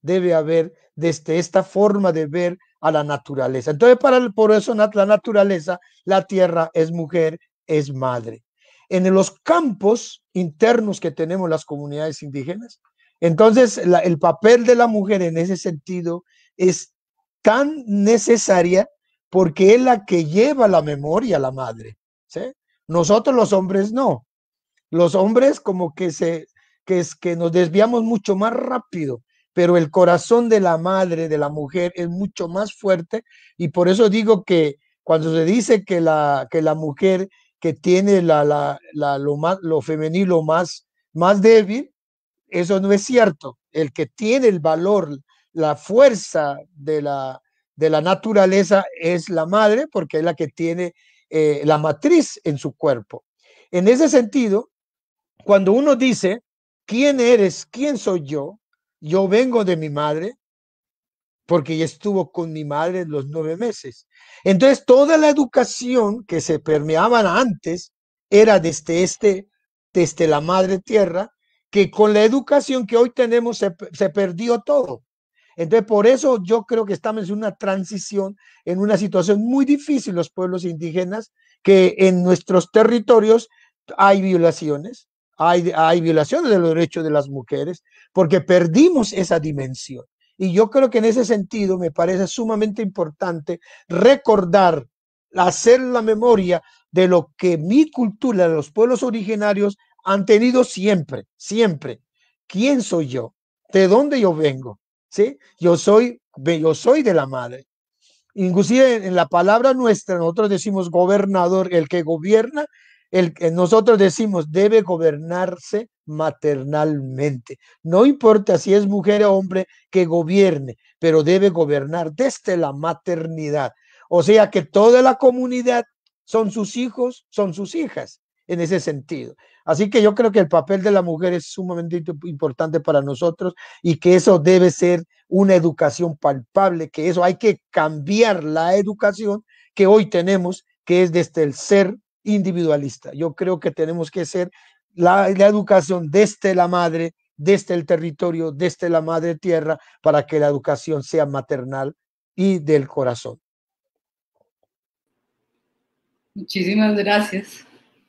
debe haber desde esta forma de ver a la naturaleza. Entonces, para, por eso la naturaleza, la tierra es mujer, es madre. En los campos internos que tenemos las comunidades indígenas, entonces la, el papel de la mujer en ese sentido es tan necesaria porque es la que lleva la memoria a la madre, ¿sí? Nosotros los hombres no. Los hombres como que, se, que, es, que nos desviamos mucho más rápido, pero el corazón de la madre, de la mujer, es mucho más fuerte, y por eso digo que cuando se dice que la, que la mujer que tiene la, la, la, lo, más, lo femenino más, más débil, eso no es cierto. El que tiene el valor, la fuerza de la, de la naturaleza es la madre, porque es la que tiene eh, la matriz en su cuerpo. En ese sentido, cuando uno dice, ¿quién eres? ¿Quién soy yo? Yo vengo de mi madre, porque ella estuvo con mi madre los nueve meses. Entonces, toda la educación que se permeaba antes era desde, este, desde la madre tierra, que con la educación que hoy tenemos se, se perdió todo. Entonces, por eso yo creo que estamos en una transición, en una situación muy difícil los pueblos indígenas, que en nuestros territorios hay violaciones, hay, hay violaciones de los derechos de las mujeres, porque perdimos esa dimensión. Y yo creo que en ese sentido me parece sumamente importante recordar, hacer la memoria de lo que mi cultura, de los pueblos originarios, han tenido siempre, siempre. ¿Quién soy yo? ¿De dónde yo vengo? ¿Sí? Yo soy, yo soy de la madre. Inclusive en la palabra nuestra, nosotros decimos gobernador, el que gobierna, el que nosotros decimos debe gobernarse maternalmente. No importa si es mujer o hombre que gobierne, pero debe gobernar desde la maternidad. O sea que toda la comunidad son sus hijos, son sus hijas, en ese sentido. Así que yo creo que el papel de la mujer es sumamente importante para nosotros y que eso debe ser una educación palpable, que eso hay que cambiar la educación que hoy tenemos, que es desde el ser individualista. Yo creo que tenemos que ser la, la educación desde la madre, desde el territorio, desde la madre tierra, para que la educación sea maternal y del corazón. Muchísimas gracias.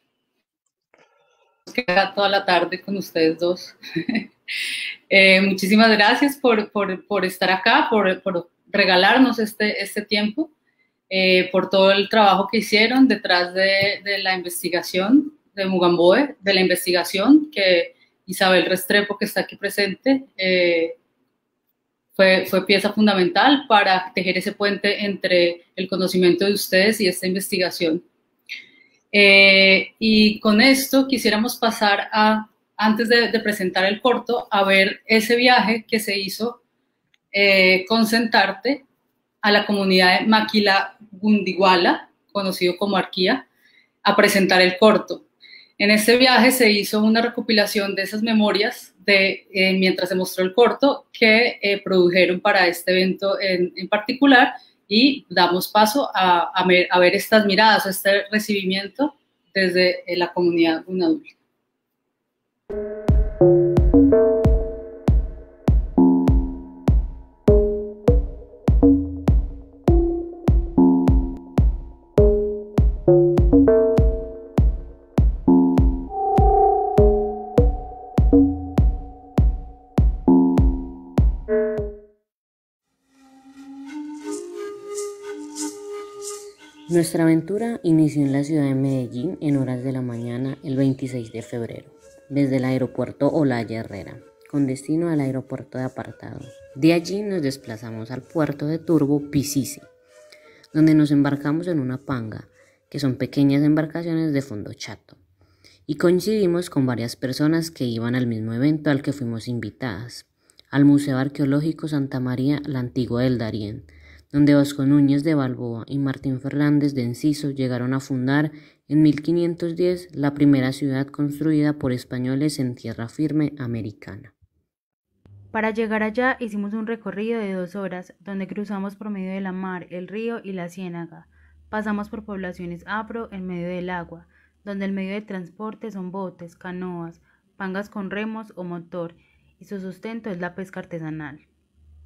Nos queda toda la tarde con ustedes dos. eh, muchísimas gracias por, por, por estar acá, por, por regalarnos este, este tiempo, eh, por todo el trabajo que hicieron detrás de, de la investigación de Mugamboe, de la investigación que Isabel Restrepo, que está aquí presente, eh, fue, fue pieza fundamental para tejer ese puente entre el conocimiento de ustedes y esta investigación. Eh, y con esto quisiéramos pasar a, antes de, de presentar el corto, a ver ese viaje que se hizo eh, con Sentarte a la comunidad de Maquila Gundiguala, conocido como Arquía, a presentar el corto. En este viaje se hizo una recopilación de esas memorias de, eh, mientras se mostró el corto que eh, produjeron para este evento en, en particular, y damos paso a, a, ver, a ver estas miradas, a este recibimiento desde la comunidad Gunadul. Nuestra aventura inició en la ciudad de Medellín en horas de la mañana el veintiséis de febrero, desde el aeropuerto Olaya Herrera, con destino al aeropuerto de Apartado. De allí nos desplazamos al puerto de Turbo Picici, donde nos embarcamos en una panga, que son pequeñas embarcaciones de fondo chato, y coincidimos con varias personas que iban al mismo evento al que fuimos invitadas, al Museo Arqueológico Santa María la Antigua del Darién, donde Vasco Núñez de Balboa y Martín Fernández de Enciso llegaron a fundar en mil quinientos diez la primera ciudad construida por españoles en tierra firme americana. Para llegar allá hicimos un recorrido de dos horas, donde cruzamos por medio de la mar, el río y la ciénaga. Pasamos por poblaciones afro en medio del agua, donde el medio de transporte son botes, canoas, pangas con remos o motor, y su sustento es la pesca artesanal.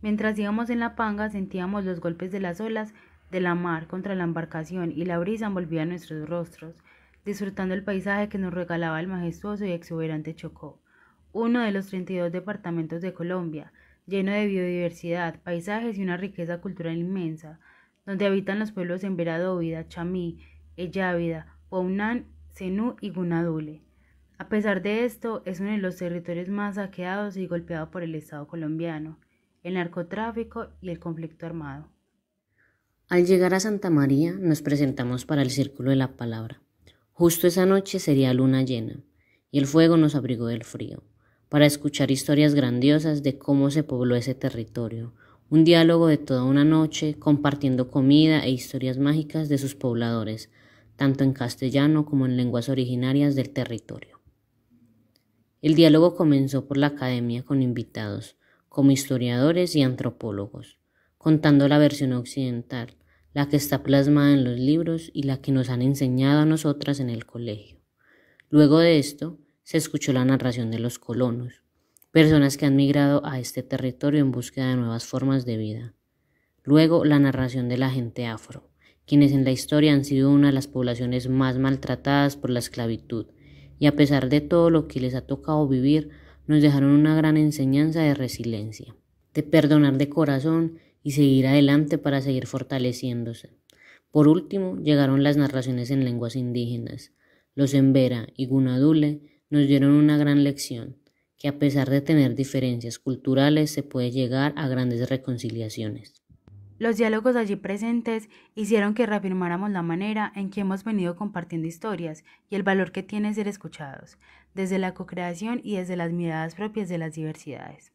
Mientras íbamos en la panga sentíamos los golpes de las olas de la mar contra la embarcación y la brisa envolvía nuestros rostros, disfrutando el paisaje que nos regalaba el majestuoso y exuberante Chocó, uno de los treinta y dos departamentos de Colombia, lleno de biodiversidad, paisajes y una riqueza cultural inmensa, donde habitan los pueblos Emberá Dovida, Chamí, Eyávida, Paunán, Zenú y Gunadule. A pesar de esto, es uno de los territorios más saqueados y golpeado por el Estado colombiano, el narcotráfico y el conflicto armado. Al llegar a Santa María, nos presentamos para el Círculo de la Palabra. Justo esa noche sería luna llena, y el fuego nos abrigó del frío, para escuchar historias grandiosas de cómo se pobló ese territorio, un diálogo de toda una noche, compartiendo comida e historias mágicas de sus pobladores, tanto en castellano como en lenguas originarias del territorio. El diálogo comenzó por la academia con invitados, como historiadores y antropólogos, contando la versión occidental, la que está plasmada en los libros y la que nos han enseñado a nosotras en el colegio. Luego de esto, se escuchó la narración de los colonos, personas que han migrado a este territorio en búsqueda de nuevas formas de vida. Luego, la narración de la gente afro, quienes en la historia han sido una de las poblaciones más maltratadas por la esclavitud, y a pesar de todo lo que les ha tocado vivir, nos dejaron una gran enseñanza de resiliencia, de perdonar de corazón y seguir adelante para seguir fortaleciéndose. Por último, llegaron las narraciones en lenguas indígenas. Los Emberá y Gunadule nos dieron una gran lección, que a pesar de tener diferencias culturales se puede llegar a grandes reconciliaciones. Los diálogos allí presentes hicieron que reafirmáramos la manera en que hemos venido compartiendo historias y el valor que tiene ser escuchados, desde la co-creación y desde las miradas propias de las diversidades.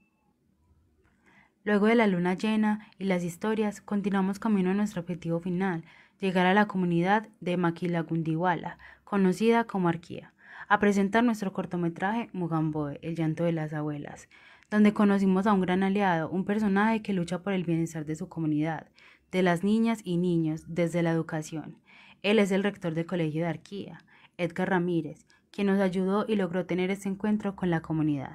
Luego de la luna llena y las historias, continuamos camino a nuestro objetivo final, llegar a la comunidad de Maquilagundihuala, conocida como Arquía, a presentar nuestro cortometraje Mugamboe, el llanto de las abuelas, donde conocimos a un gran aliado, un personaje que lucha por el bienestar de su comunidad, de las niñas y niños, desde la educación. Él es el rector del colegio de Arquía, Edgar Ramírez, quien nos ayudó y logró tener este encuentro con la comunidad.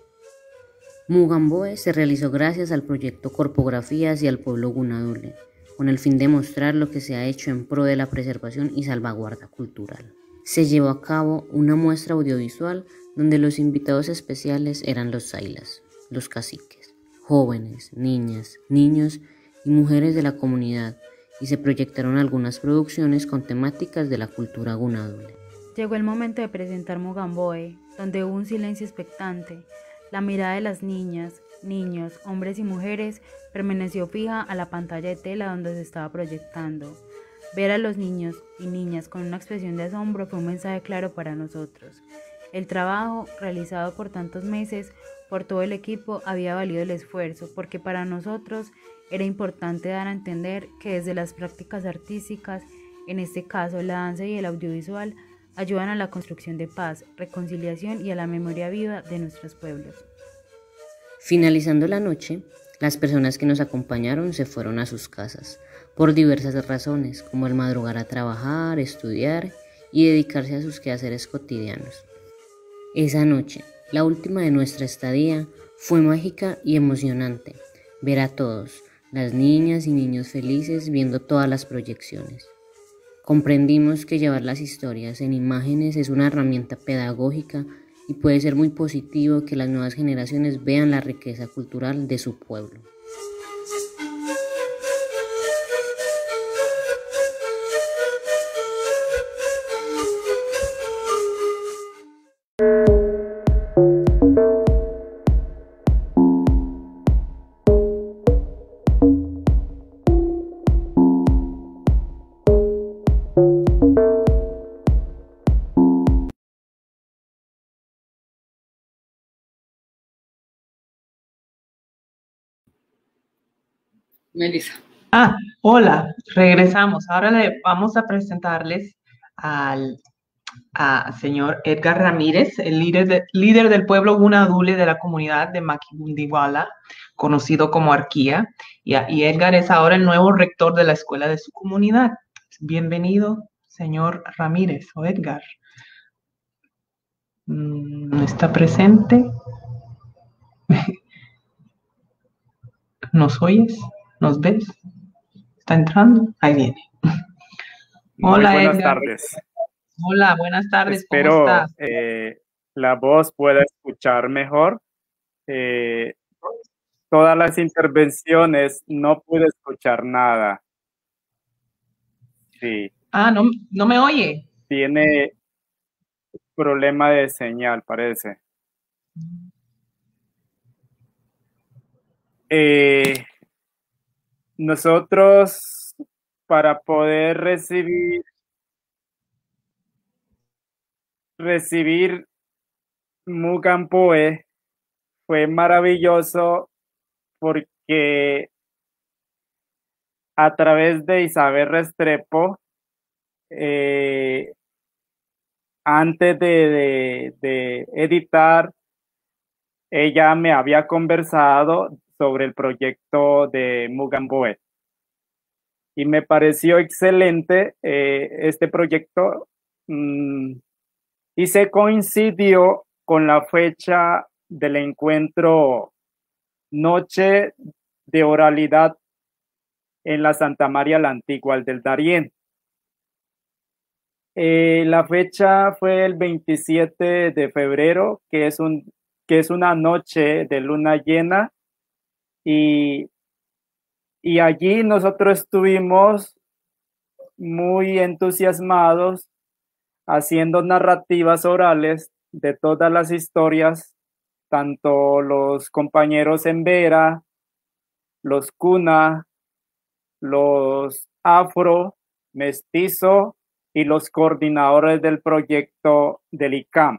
Mugamboe se realizó gracias al proyecto Corpografías y al pueblo Gunadule, con el fin de mostrar lo que se ha hecho en pro de la preservación y salvaguarda cultural. Se llevó a cabo una muestra audiovisual donde los invitados especiales eran los sailas, los caciques, jóvenes, niñas, niños y mujeres de la comunidad, y se proyectaron algunas producciones con temáticas de la cultura Gunadule. Llegó el momento de presentar Mugamboe, donde hubo un silencio expectante. La mirada de las niñas, niños, hombres y mujeres permaneció fija a la pantalla de tela donde se estaba proyectando. Ver a los niños y niñas con una expresión de asombro fue un mensaje claro para nosotros. El trabajo, realizado por tantos meses por todo el equipo, había valido el esfuerzo, porque para nosotros era importante dar a entender que desde las prácticas artísticas, en este caso la danza y el audiovisual, ayudan a la construcción de paz, reconciliación y a la memoria viva de nuestros pueblos. Finalizando la noche, las personas que nos acompañaron se fueron a sus casas, por diversas razones, como el madrugar a trabajar, estudiar y dedicarse a sus quehaceres cotidianos. Esa noche, la última de nuestra estadía, fue mágica y emocionante ver a todos, las niñas y niños felices viendo todas las proyecciones. Comprendimos que llevar las historias en imágenes es una herramienta pedagógica y puede ser muy positivo que las nuevas generaciones vean la riqueza cultural de su pueblo. Melissa. Ah, hola, regresamos. Ahora le vamos a presentarles al a señor Edgar Ramírez, el líder, de, líder del pueblo Gunadule de la comunidad de Maquilagundihuala, conocido como Arquía, y, y Edgar es ahora el nuevo rector de la escuela de su comunidad. Bienvenido, señor Ramírez o Edgar. ¿No está presente? ¿Nos oyes? ¿Nos ves? ¿Está entrando? Ahí viene. Muy Hola, buenas Edgar. tardes. Hola, buenas tardes. ¿Cómo Espero estás? eh, la voz pueda escuchar mejor. Eh, todas las intervenciones no pude escuchar nada. Sí, Ah, no, no me oye. tiene problema de señal, parece. Eh, nosotros, para poder recibir, recibir Mugamboe, fue maravilloso porque a través de Isabel Restrepo, eh, antes de, de, de editar, ella me había conversado sobre el proyecto de Mugamboe y me pareció excelente eh, este proyecto mmm, y se coincidió con la fecha del encuentro Noche de Oralidad en la Santa María la Antigua del Darién. Eh, la fecha fue el veintisiete de febrero, que es, un, que es una noche de luna llena, y, y allí nosotros estuvimos muy entusiasmados haciendo narrativas orales de todas las historias, tanto los compañeros en Vera, los Cuna, los Afro, Mestizo y los coordinadores del proyecto del I C A M.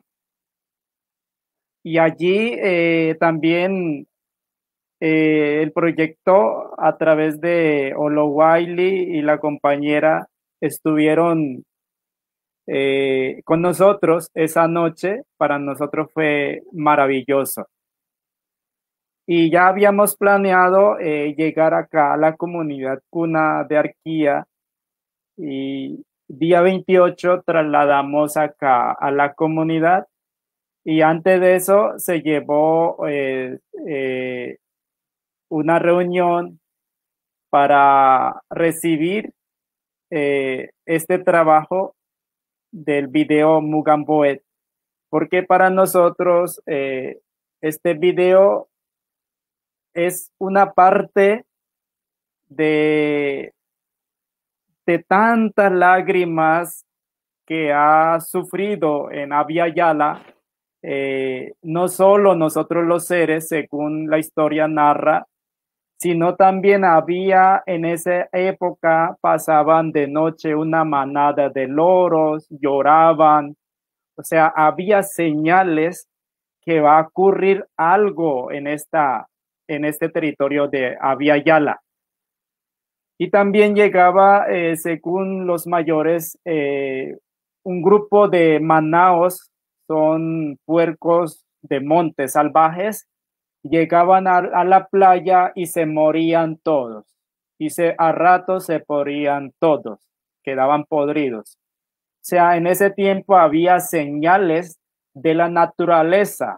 Y allí eh, también eh, el proyecto a través de Olo Wiley y la compañera estuvieron eh, con nosotros esa noche. Para nosotros fue maravilloso. Y ya habíamos planeado eh, llegar acá a la comunidad Cuna de Arquía y día veintiocho trasladamos acá a la comunidad y antes de eso se llevó eh, eh, una reunión para recibir eh, este trabajo del video Mugamboe, porque para nosotros eh, este video es una parte de, de tantas lágrimas que ha sufrido en Abya Yala, eh, no solo nosotros los seres, según la historia narra, sino también había en esa época, pasaban de noche una manada de loros, lloraban, o sea, había señales que va a ocurrir algo en, esta, en este territorio de Abya Yala. Y también llegaba, eh, según los mayores, eh, un grupo de manaos, son puercos de monte salvajes, llegaban a, a la playa y se morían todos. Y se, a ratos se morían todos, quedaban podridos. O sea, en ese tiempo había señales de la naturaleza.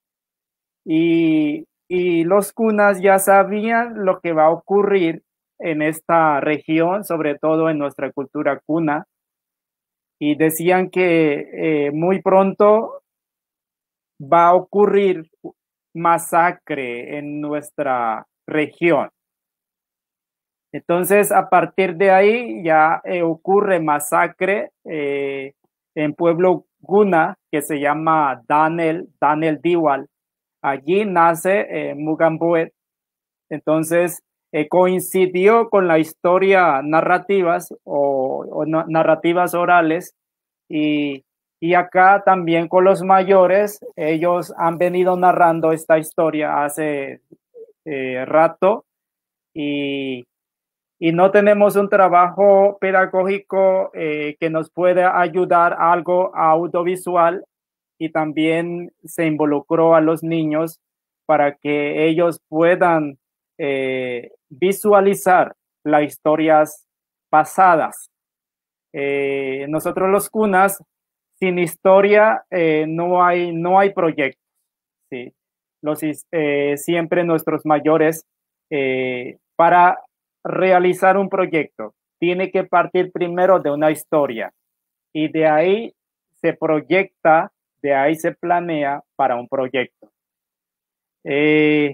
Y, y los cunas ya sabían lo que va a ocurrir en esta región, sobre todo en nuestra cultura cuna, y decían que eh, muy pronto va a ocurrir masacre en nuestra región. Entonces, a partir de ahí ya eh, ocurre masacre eh, en pueblo Guna, que se llama Danel, Danel Diwal. Allí nace eh, Mugamboe. Entonces, Eh, coincidió con la historia narrativas o, o no, narrativas orales y, y acá también con los mayores, ellos han venido narrando esta historia hace eh, rato y, y no tenemos un trabajo pedagógico eh, que nos pueda ayudar a algo audiovisual y también se involucró a los niños para que ellos puedan eh, visualizar las historias pasadas. Eh, nosotros los cunas, sin historia eh, no hay, no hay proyectos. ¿Sí? Los, eh, siempre nuestros mayores eh, para realizar un proyecto, tiene que partir primero de una historia y de ahí se proyecta, de ahí se planea para un proyecto. Eh,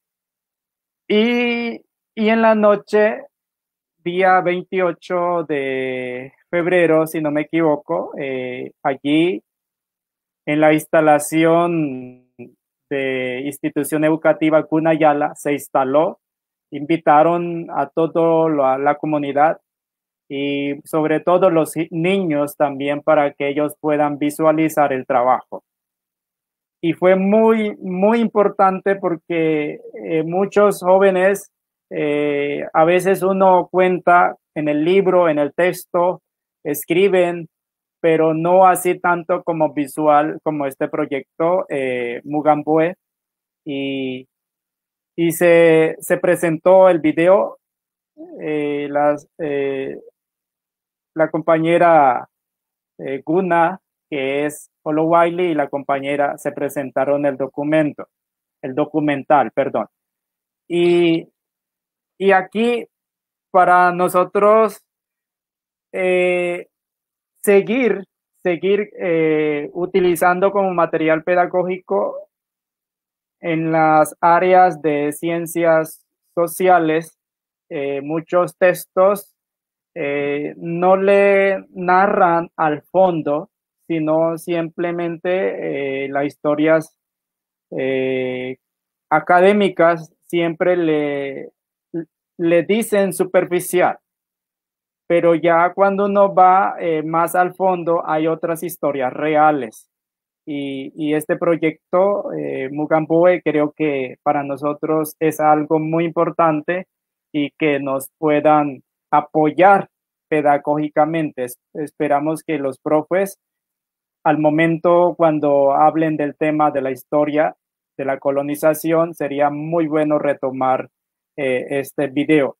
y, y en la noche, día veintiocho de febrero, si no me equivoco, eh, allí en la instalación de institución educativa Cunayala se instaló, invitaron a toda la, la comunidad y sobre todo los niños también para que ellos puedan visualizar el trabajo. Y fue muy, muy importante porque eh, muchos jóvenes, eh, a veces uno cuenta en el libro, en el texto, escriben, pero no así tanto como visual, como este proyecto eh, Mugamboe. Y, y se, se presentó el video, eh, las, eh, la compañera eh, Guna, que es Olo Wiley, y la compañera se presentaron el documento, el documental, perdón. Y, y aquí para nosotros eh, seguir, seguir eh, utilizando como material pedagógico en las áreas de ciencias sociales, eh, muchos textos eh, no le narran al fondo, sino simplemente eh, las historias eh, académicas siempre le, le dicen superficial, pero ya cuando uno va eh, más al fondo hay otras historias reales. Y, y este proyecto eh, Mugamboe creo que para nosotros es algo muy importante y que nos puedan apoyar pedagógicamente. Es, esperamos que los profes al momento cuando hablen del tema de la historia de la colonización sería muy bueno retomar eh, este video.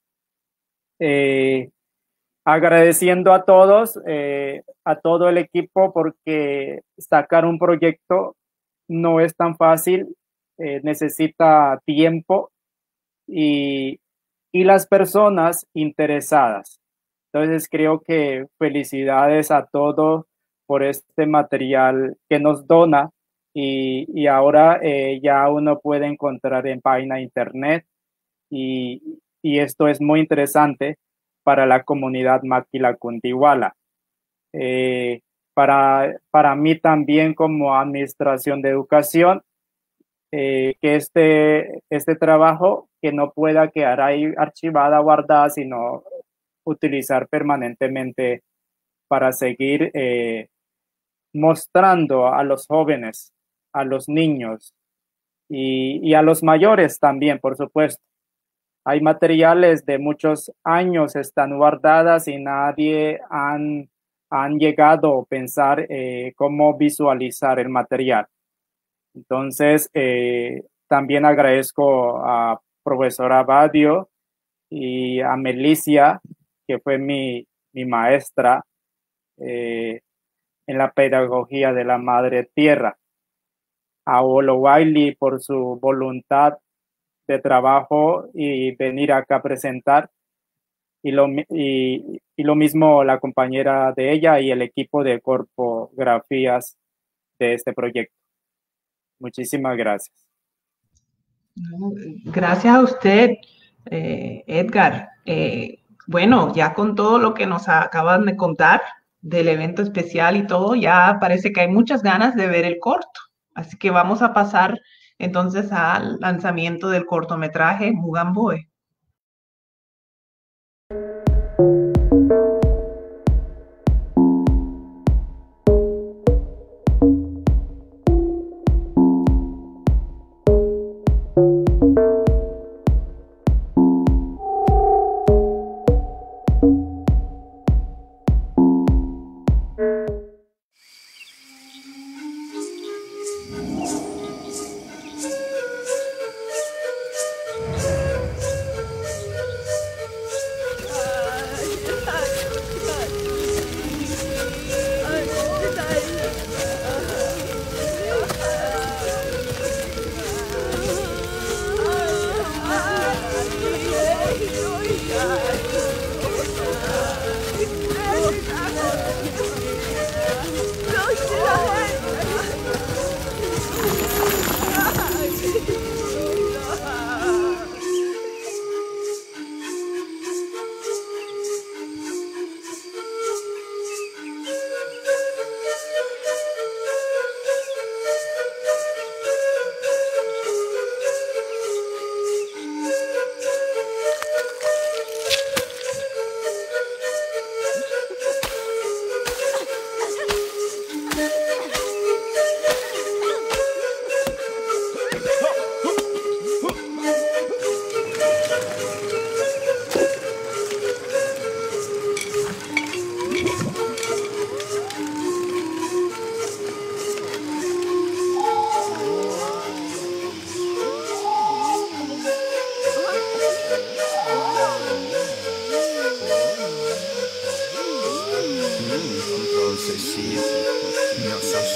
Eh, agradeciendo a todos, eh, a todo el equipo, porque sacar un proyecto no es tan fácil, eh, necesita tiempo y, y las personas interesadas. Entonces creo que felicidades a todos por este material que nos dona y, y ahora eh, ya uno puede encontrar en página internet y, y esto es muy interesante para la comunidad Maquila Cundihuala. Eh, para, para mí también como administración de educación, eh, que este, este trabajo que no pueda quedar ahí archivada, guardada, sino utilizar permanentemente para seguir eh, mostrando a los jóvenes, a los niños y, y a los mayores también, por supuesto. Hay materiales de muchos años, están guardadas y nadie han, han llegado a pensar eh, cómo visualizar el material. Entonces, eh, también agradezco a profesora Badio y a Melicia, que fue mi, mi maestra eh, en la pedagogía de la Madre Tierra. A Olo Wiley por su voluntad de trabajo y venir acá a presentar. Y lo, y, y lo mismo la compañera de ella y el equipo de corpografías de este proyecto. Muchísimas gracias. Gracias a usted, eh, Edgar. Eh, bueno, ya con todo lo que nos acaban de contar del evento especial y todo, ya parece que hay muchas ganas de ver el corto. Así que vamos a pasar entonces al lanzamiento del cortometraje Mugamboe.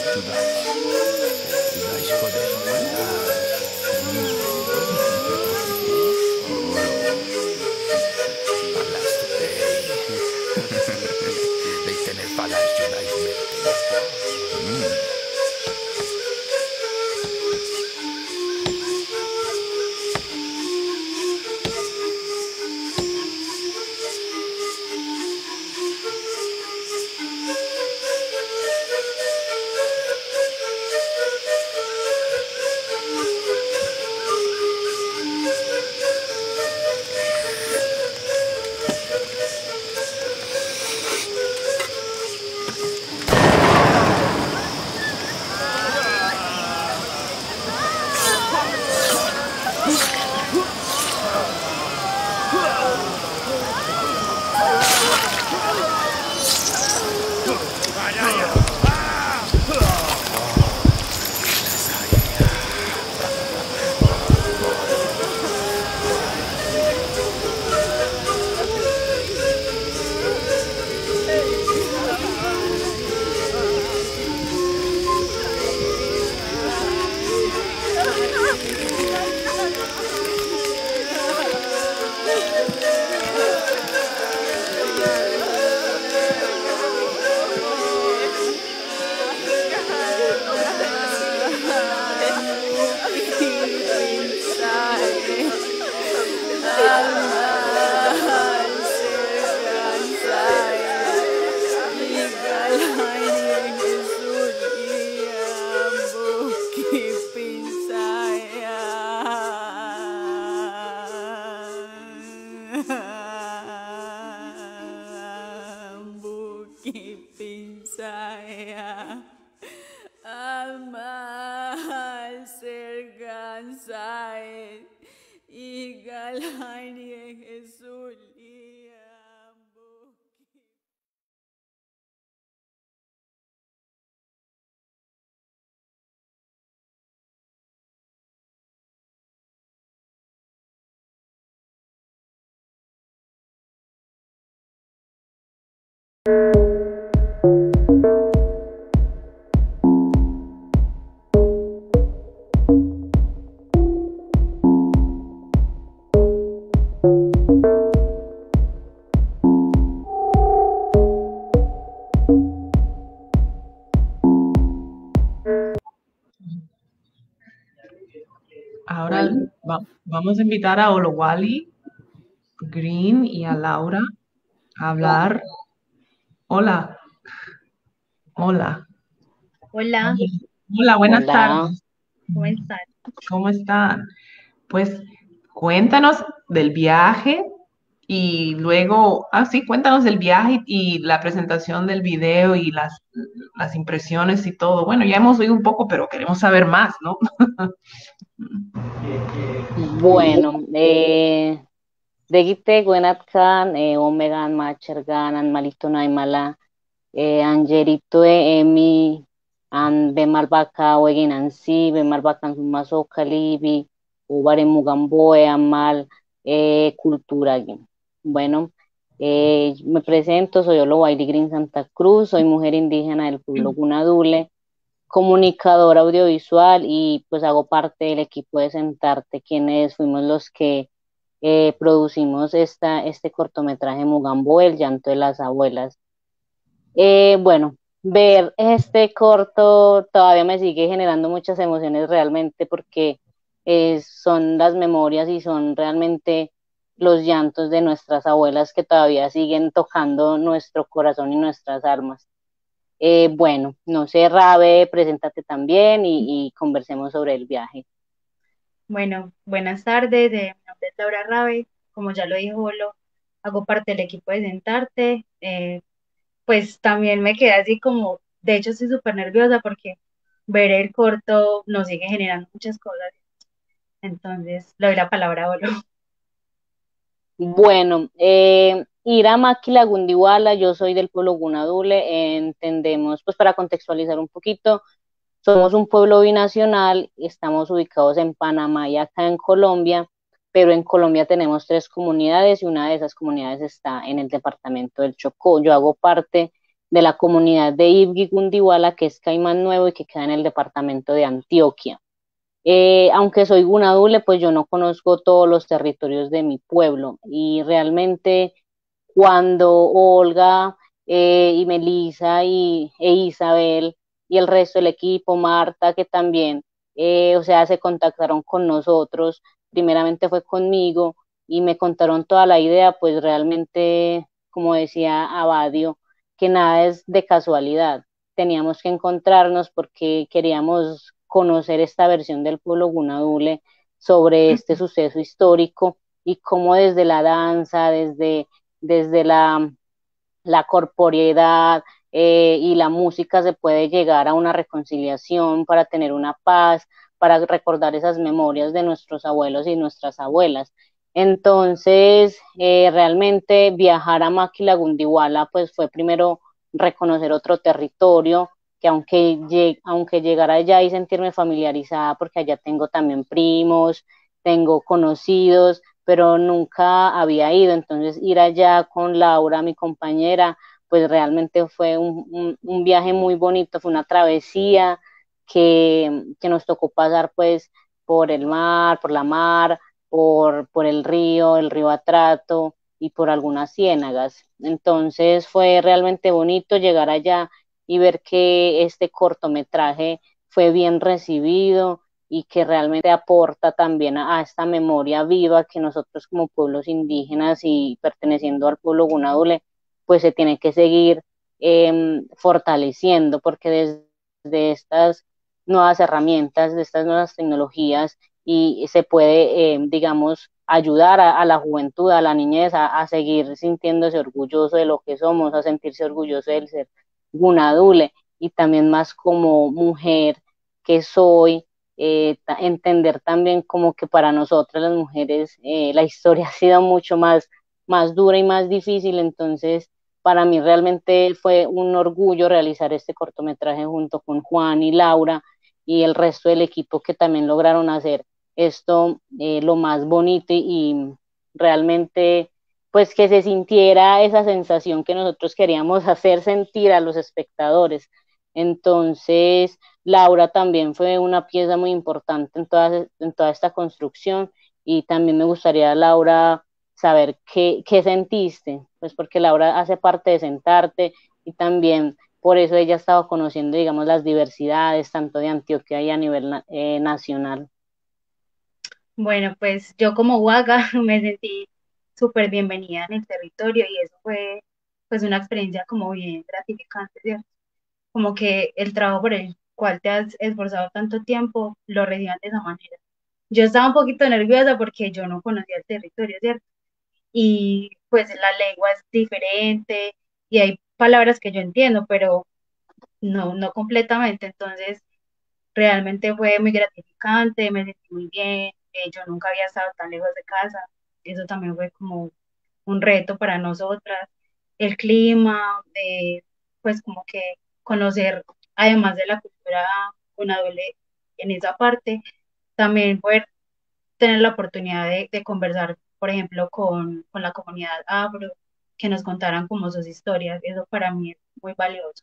Ahora va- vamos a invitar a Olowale Green y a Laura a hablar. Hola, hola. Hola, Hola, buenas Hola. tardes. ¿cómo están? ¿Cómo están? Pues cuéntanos del viaje y luego, ah, sí, cuéntanos del viaje y la presentación del video y las, las impresiones y todo. Bueno, ya hemos oído un poco, pero queremos saber más, ¿no? Bueno, eh, Degite Gwenatkan, eh, Omegan Machergan, An Malito Naimala, eh, Angerito Emi, An Bemalbaka, Wegin Ansi, Bemalbakan Sumaso Kalibi, Ubare Mugamboe, Amal, eh, Cultura. Bueno, eh, me presento, soy Olowale Green Santa Cruz, soy mujer indígena del pueblo Gunadule, comunicadora audiovisual y pues hago parte del equipo de Sentarte, quienes fuimos los que eh, producimos esta, este cortometraje Mugambo, El llanto de las abuelas. Eh, bueno, ver este corto todavía me sigue generando muchas emociones realmente porque eh, son las memorias y son realmente los llantos de nuestras abuelas que todavía siguen tocando nuestro corazón y nuestras almas. Eh, bueno, no sé, Rabe, preséntate también y, y conversemos sobre el viaje. Bueno, buenas tardes, eh, mi nombre es Laura Rabe, como ya lo dijo Bolo, hago parte del equipo de Sentarte, eh, pues también me quedé así como, de hecho estoy súper nerviosa porque ver el corto nos sigue generando muchas cosas, entonces le doy la palabra a Bolo. Bueno, eh, Ira Máquila Gundiwala, yo soy del pueblo Gunadule, eh, entendemos, pues para contextualizar un poquito, somos un pueblo binacional, estamos ubicados en Panamá y acá en Colombia, pero en Colombia tenemos tres comunidades y una de esas comunidades está en el departamento del Chocó. Yo hago parte de la comunidad de Ibgui Gundiwala, que es Caimán Nuevo y que queda en el departamento de Antioquia. Eh, aunque soy gunadule, pues yo no conozco todos los territorios de mi pueblo y realmente cuando Olga eh, y Melissa y, e Isabel y el resto del equipo, Marta, que también, eh, o sea, se contactaron con nosotros, primeramente fue conmigo y me contaron toda la idea, pues realmente, como decía Abadio, que nada es de casualidad. Teníamos que encontrarnos porque queríamos conocer esta versión del pueblo gunadule sobre este suceso histórico y cómo desde la danza, desde desde la, la corporeidad eh, y la música se puede llegar a una reconciliación para tener una paz, para recordar esas memorias de nuestros abuelos y nuestras abuelas. Entonces, eh, realmente viajar a Máquila Gundiwala, pues fue primero reconocer otro territorio, que aunque, lleg aunque llegara allá y sentirme familiarizada, porque allá tengo también primos, tengo conocidos, pero nunca había ido, entonces ir allá con Laura, mi compañera, pues realmente fue un, un, un viaje muy bonito, fue una travesía que, que, nos tocó pasar pues por el mar, por la mar, por, por el río, el río Atrato y por algunas ciénagas. Entonces fue realmente bonito llegar allá y ver que este cortometraje fue bien recibido y que realmente aporta también a, a esta memoria viva que nosotros como pueblos indígenas y perteneciendo al pueblo gunadule, pues se tiene que seguir eh, fortaleciendo, porque desde estas nuevas herramientas, de estas nuevas tecnologías, y se puede, eh, digamos, ayudar a, a, la juventud, a la niñez, a, a seguir sintiéndose orgulloso de lo que somos, a sentirse orgulloso del ser gunadule, y también más como mujer que soy, eh, entender también como que para nosotras las mujeres eh, la historia ha sido mucho más, más dura y más difícil, entonces para mí realmente fue un orgullo realizar este cortometraje junto con Juan y Laura y el resto del equipo que también lograron hacer esto eh, lo más bonito y, y realmente pues que se sintiera esa sensación que nosotros queríamos hacer sentir a los espectadores. Entonces, Laura también fue una pieza muy importante en toda, en toda esta construcción y también me gustaría, Laura, saber qué, qué sentiste, pues porque Laura hace parte de Sentarte y también por eso ella ha estado conociendo, digamos, las diversidades tanto de Antioquia y a nivel eh, nacional. Bueno, pues yo como Huaga me sentí súper bienvenida en el territorio y eso fue pues una experiencia como bien gratificante, ¿cierto? Como que el trabajo por el cual te has esforzado tanto tiempo lo reciban de esa manera. Yo estaba un poquito nerviosa porque yo no conocía el territorio, ¿cierto? Y pues la lengua es diferente y hay palabras que yo entiendo, pero no, no completamente, entonces realmente fue muy gratificante, me sentí muy bien, eh, yo nunca había estado tan lejos de casa, eso también fue como un reto para nosotras, el clima, eh, pues como que conocer, además de la cultura gunadule en esa parte, también poder tener la oportunidad de, de conversar, por ejemplo, con, con la comunidad afro, que nos contaran como sus historias, eso para mí es muy valioso.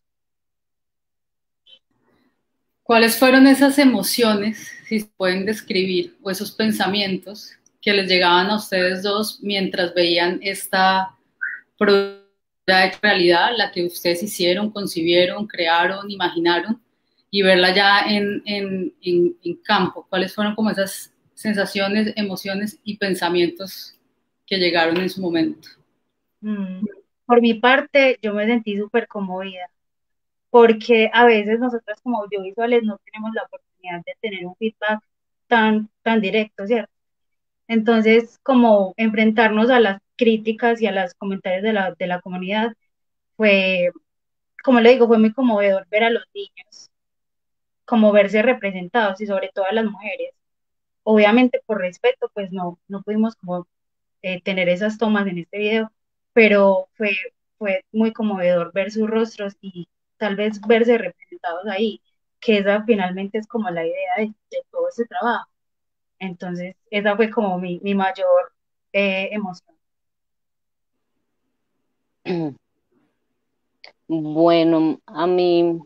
¿Cuáles fueron esas emociones, si se pueden describir, o esos pensamientos que les llegaban a ustedes dos mientras veían esta producción de realidad, la que ustedes hicieron, concibieron, crearon, imaginaron, y verla ya en, en, en, en campo? ¿Cuáles fueron como esas sensaciones, emociones y pensamientos que llegaron en su momento? Mm. Por mi parte, yo me sentí súper conmovida, porque a veces nosotras como audiovisuales no tenemos la oportunidad de tener un feedback tan, tan directo, ¿cierto? Entonces, como enfrentarnos a las críticas y a los comentarios de la, de la comunidad fue, como le digo, fue muy conmovedor ver a los niños, como verse representados y sobre todo a las mujeres. Obviamente por respeto, pues no, no pudimos como eh, tener esas tomas en este video, pero fue, fue muy conmovedor ver sus rostros y tal vez verse representados ahí, que esa finalmente es como la idea de, de todo ese trabajo. Entonces, esa fue como mi, mi mayor eh, emoción. Bueno, a mí,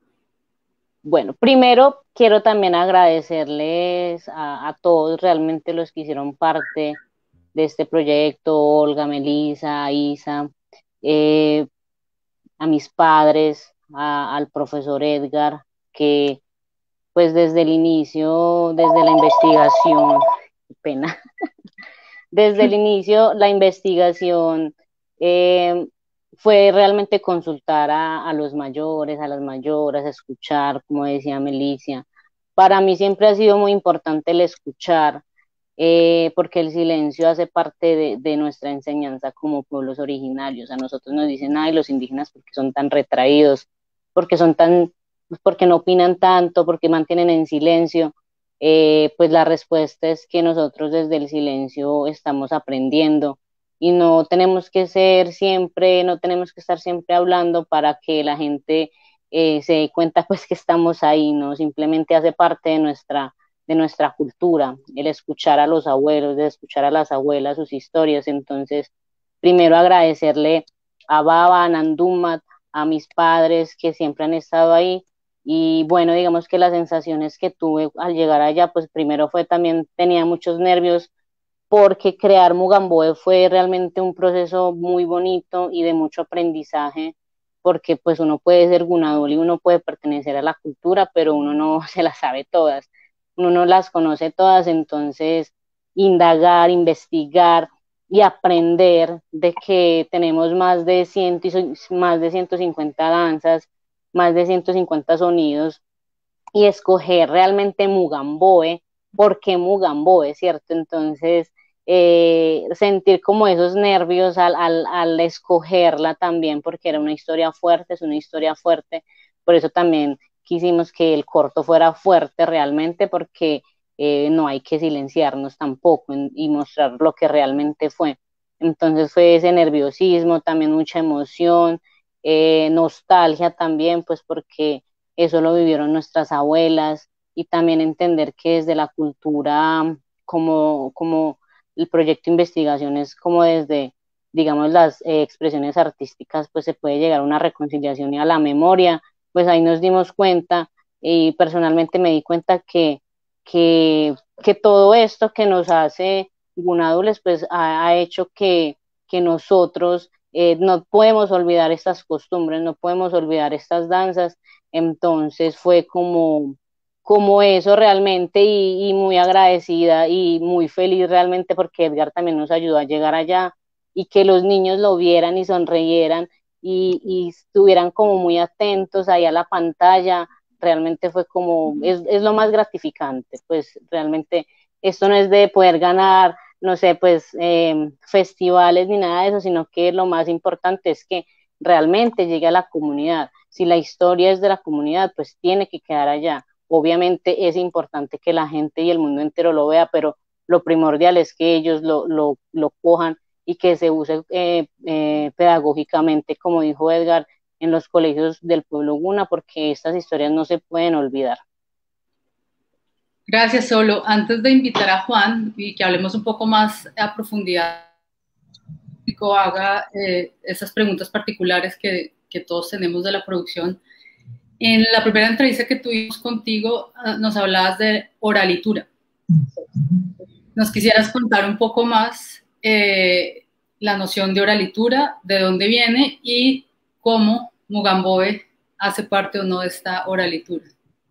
bueno, primero quiero también agradecerles a, a todos realmente los que hicieron parte de este proyecto, Olga, Melissa, Isa, eh, a mis padres, a- al profesor Edgar, que pues desde el inicio, desde la investigación, qué pena, desde el inicio la investigación eh, fue realmente consultar a, a los mayores, a las mayoras, escuchar, como decía Melissa. Para mí siempre ha sido muy importante el escuchar, eh, porque el silencio hace parte de, de, nuestra enseñanza como pueblos originarios. A nosotros nos dicen, ay, los indígenas porque son tan retraídos, porque son tan, porque no opinan tanto, porque mantienen en silencio. Eh, pues la respuesta es que nosotros desde el silencio estamos aprendiendo y no tenemos que ser siempre, no tenemos que estar siempre hablando para que la gente eh, se dé cuenta pues que estamos ahí, ¿no? Simplemente hace parte de nuestra de nuestra cultura, el escuchar a los abuelos, de escuchar a las abuelas sus historias. Entonces, primero agradecerle a Baba, a Nandumat, a mis padres que siempre han estado ahí. Y bueno, digamos que las sensaciones que tuve al llegar allá, pues primero fue también, tenía muchos nervios porque crear Mugamboe fue realmente un proceso muy bonito y de mucho aprendizaje, porque pues uno puede ser gunadul y uno puede pertenecer a la cultura, pero uno no se las sabe todas, uno no las conoce todas, entonces indagar, investigar y aprender de que tenemos más de cien, más de ciento cincuenta danzas, más de ciento cincuenta sonidos y escoger realmente Mugamboe, ¿por qué Mugamboe, cierto? Entonces, eh, sentir como esos nervios al, al, al, escogerla también, porque era una historia fuerte, es una historia fuerte, por eso también quisimos que el corto fuera fuerte realmente, porque eh, no hay que silenciarnos tampoco en, y mostrar lo que realmente fue. Entonces fue ese nerviosismo, también mucha emoción, eh, nostalgia también, pues porque eso lo vivieron nuestras abuelas y también entender que desde la cultura, como, como el proyecto de investigación es como desde, digamos, las eh, expresiones artísticas, pues se puede llegar a una reconciliación y a la memoria, pues ahí nos dimos cuenta y personalmente me di cuenta que, que, que todo esto que nos hace Gunadules, pues ha, ha hecho que, que nosotros eh, no podemos olvidar estas costumbres, no podemos olvidar estas danzas. Entonces fue como, como eso realmente y, y muy agradecida y muy feliz realmente porque Edgar también nos ayudó a llegar allá y que los niños lo vieran y sonrieran y, y estuvieran como muy atentos ahí a la pantalla. Realmente fue como, es, es lo más gratificante, pues realmente esto no es de poder ganar, no sé, pues eh, festivales ni nada de eso, sino que lo más importante es que realmente llegue a la comunidad. Si la historia es de la comunidad, pues tiene que quedar allá. Obviamente es importante que la gente y el mundo entero lo vea, pero lo primordial es que ellos lo, lo, lo cojan y que se use eh, eh, pedagógicamente, como dijo Edgar, en los colegios del pueblo Guna, porque estas historias no se pueden olvidar. Gracias, Solo. Antes de invitar a Juan y que hablemos un poco más a profundidad, haga eh, esas preguntas particulares que, que todos tenemos de la producción. En la primera entrevista que tuvimos contigo, nos hablabas de oralitura. ¿Nos quisieras contar un poco más eh, la noción de oralitura, de dónde viene y cómo Mugamboe hace parte o no de esta oralitura?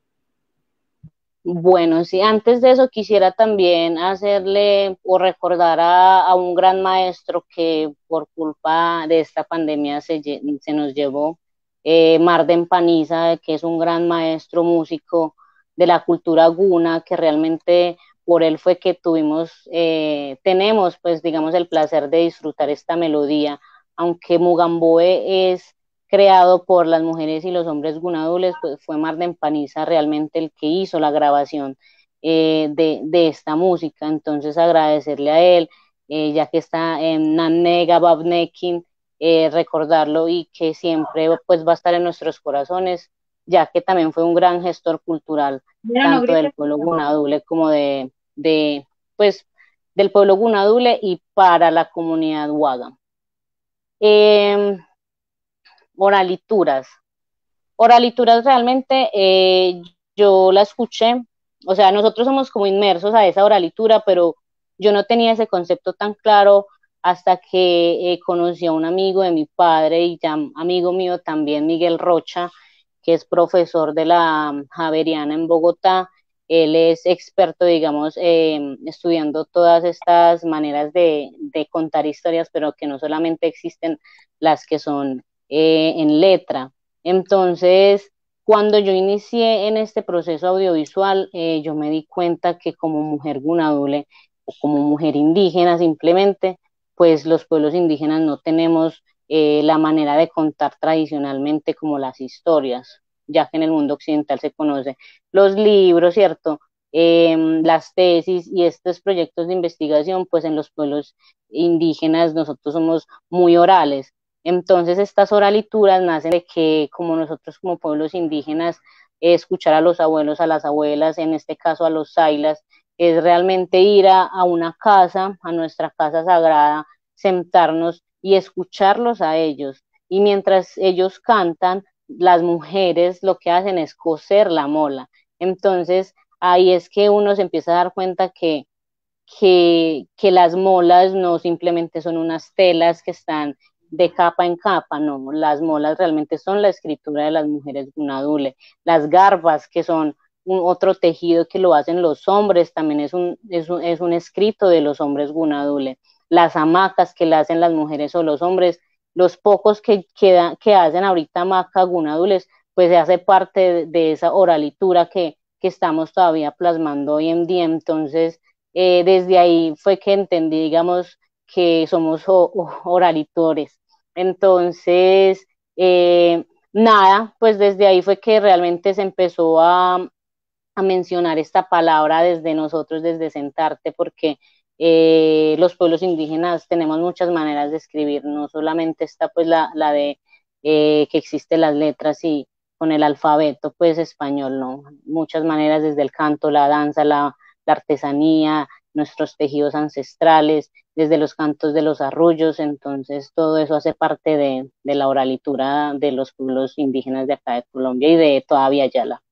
Bueno, sí, antes de eso quisiera también hacerle o recordar a, a un gran maestro que por culpa de esta pandemia se, se nos llevó, eh, Marden Paniza, que es un gran maestro músico de la cultura guna, que realmente por él fue que tuvimos, eh, tenemos pues digamos el placer de disfrutar esta melodía, aunque Mugamboe es creado por las mujeres y los hombres gunadules, pues fue Marden Paniza realmente el que hizo la grabación eh, de, de, esta música. Entonces agradecerle a él, eh, ya que está en Nanega Babnekin, eh, recordarlo y que siempre pues va a estar en nuestros corazones, ya que también fue un gran gestor cultural, Mira, tanto no del pueblo gunadule como de, de pues del pueblo gunadule y para la comunidad Waga. Eh, oralituras. Oralituras realmente eh, yo la escuché, o sea, nosotros somos como inmersos a esa oralitura, pero yo no tenía ese concepto tan claro hasta que eh, conocí a un amigo de mi padre y ya amigo mío también, Miguel Rocha, que es profesor de la Javeriana en Bogotá. Él es experto, digamos, eh, estudiando todas estas maneras de, de contar historias, pero que no solamente existen las que son eh, en letra. Entonces, cuando yo inicié en este proceso audiovisual, eh, yo me di cuenta que como mujer gunadule o como mujer indígena simplemente, pues los pueblos indígenas no tenemos eh, la manera de contar tradicionalmente como las historias, ya que en el mundo occidental se conoce los libros, ¿cierto? Eh, las tesis y estos proyectos de investigación, pues en los pueblos indígenas nosotros somos muy orales. Entonces estas oralituras nacen de que como nosotros como pueblos indígenas, eh, escuchar a los abuelos, a las abuelas, en este caso a los sailas, es realmente ir a, a una casa, a nuestra casa sagrada, sentarnos y escucharlos a ellos. Y mientras ellos cantan, las mujeres lo que hacen es coser la mola. Entonces ahí es que uno se empieza a dar cuenta que, que, que las molas no simplemente son unas telas que están de capa en capa, no, las molas realmente son la escritura de las mujeres gunadule, las garbas que son un, otro tejido que lo hacen los hombres, también es un, es un, es un escrito de los hombres gunadule, las hamacas que la hacen las mujeres o los hombres, los pocos que, que, que hacen ahorita hamaca gunadules, pues se hace parte de, de esa oralitura que, que estamos todavía plasmando hoy en día. Entonces eh, desde ahí fue que entendí, digamos, que somos oralitores. Entonces, eh, nada, pues desde ahí fue que realmente se empezó a, a mencionar esta palabra desde nosotros, desde Sentarte, porque eh, los pueblos indígenas tenemos muchas maneras de escribir, no solamente está pues la, la de eh, que existen las letras y con el alfabeto pues español, no, muchas maneras desde el canto, la danza, la, la artesanía, nuestros tejidos ancestrales, desde los cantos de los arrullos, entonces todo eso hace parte de, de la oralitura de los pueblos indígenas de acá de Colombia y de toda Viayala.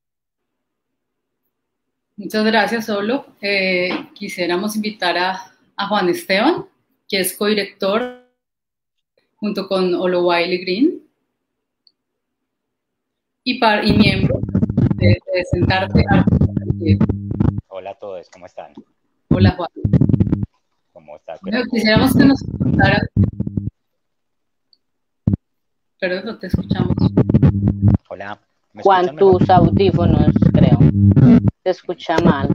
Muchas gracias, Solo. Eh, quisiéramos invitar a, a Juan Esteban, que es codirector junto con Olowaile Green y, par, y miembro de, de Sentarte. Hola a todos, ¿cómo están? Hola, Juan. ¿Cómo estás? Bueno, quisiéramos que nos contaran. Perdón, no te escuchamos. Hola. Juan, tus audífonos, creo. Se escucha mal.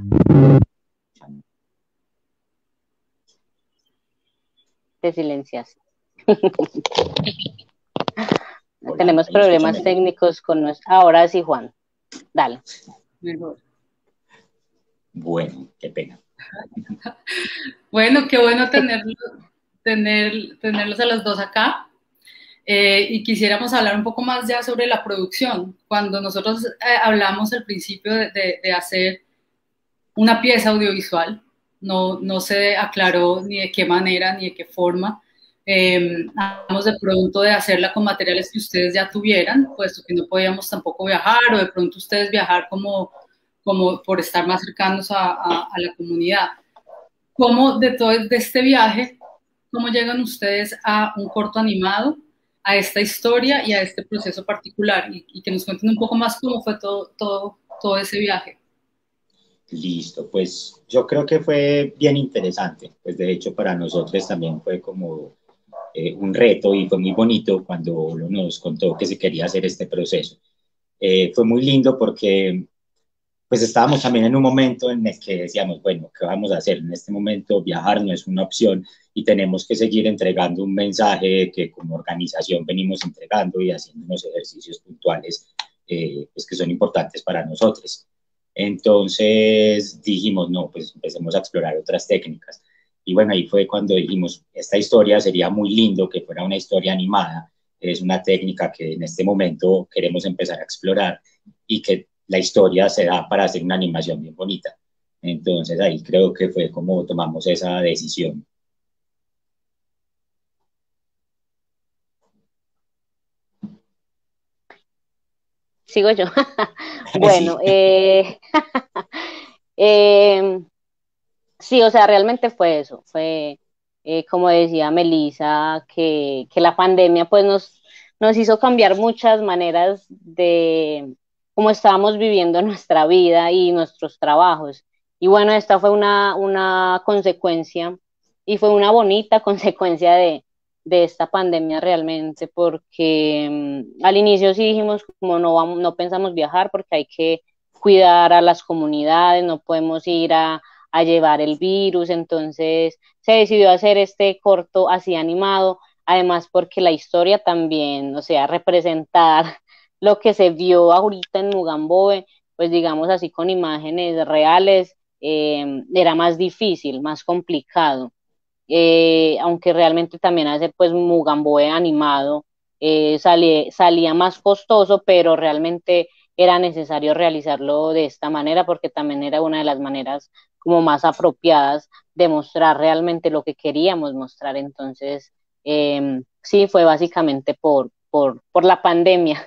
Te silencias. Hola, tenemos problemas escúchame. técnicos con nuestro... Ahora sí, Juan. Dale. Mejor. Bueno, qué pena. Bueno, qué bueno tenerlo, tener, tenerlos a los dos acá. Eh, y quisiéramos hablar un poco más ya sobre la producción. Cuando nosotros eh, hablamos al principio de, de, de hacer una pieza audiovisual, no, no se aclaró ni de qué manera ni de qué forma. Eh, hablamos de pronto de hacerla con materiales que ustedes ya tuvieran, puesto que no podíamos tampoco viajar, o de pronto ustedes viajar como, como por estar más cercanos a, a, a la comunidad. ¿Cómo de todo de este viaje, cómo llegan ustedes a un corto animado, a esta historia y a este proceso particular? Y, y que nos cuenten un poco más cómo fue todo, todo, todo ese viaje. Listo, pues yo creo que fue bien interesante. Pues de hecho para nosotros también fue como eh, un reto y fue muy bonito cuando uno nos contó que se quería hacer este proceso. Eh, fue muy lindo porque pues estábamos también en un momento en el que decíamos, bueno, ¿qué vamos a hacer? En este momento viajar no es una opción y tenemos que seguir entregando un mensaje que como organización venimos entregando y haciendo unos ejercicios puntuales eh, pues que son importantes para nosotros. Entonces dijimos, no, pues empecemos a explorar otras técnicas. Y bueno, ahí fue cuando dijimos, esta historia sería muy lindo que fuera una historia animada. Es una técnica que en este momento queremos empezar a explorar y que la historia se da para hacer una animación bien bonita. Entonces ahí creo que fue como tomamos esa decisión. sigo yo. Sí. Bueno, eh, eh, sí, o sea, realmente fue eso, fue eh, como decía Melissa, que, que la pandemia pues nos, nos hizo cambiar muchas maneras de cómo estábamos viviendo nuestra vida y nuestros trabajos. Y bueno, esta fue una, una consecuencia y fue una bonita consecuencia de, de esta pandemia realmente, porque mm, al inicio sí dijimos como no vamos, no pensamos viajar porque hay que cuidar a las comunidades, no podemos ir a, a llevar el virus, entonces se decidió hacer este corto así animado, además porque la historia también, o sea, representar lo que se vio ahorita en Mugamboe, pues digamos así con imágenes reales, eh, era más difícil, más complicado, eh, aunque realmente también hacer pues Mugamboe animado eh, salía, salía más costoso, pero realmente era necesario realizarlo de esta manera porque también era una de las maneras como más apropiadas de mostrar realmente lo que queríamos mostrar. Entonces, eh, sí, fue básicamente por, por, por la pandemia.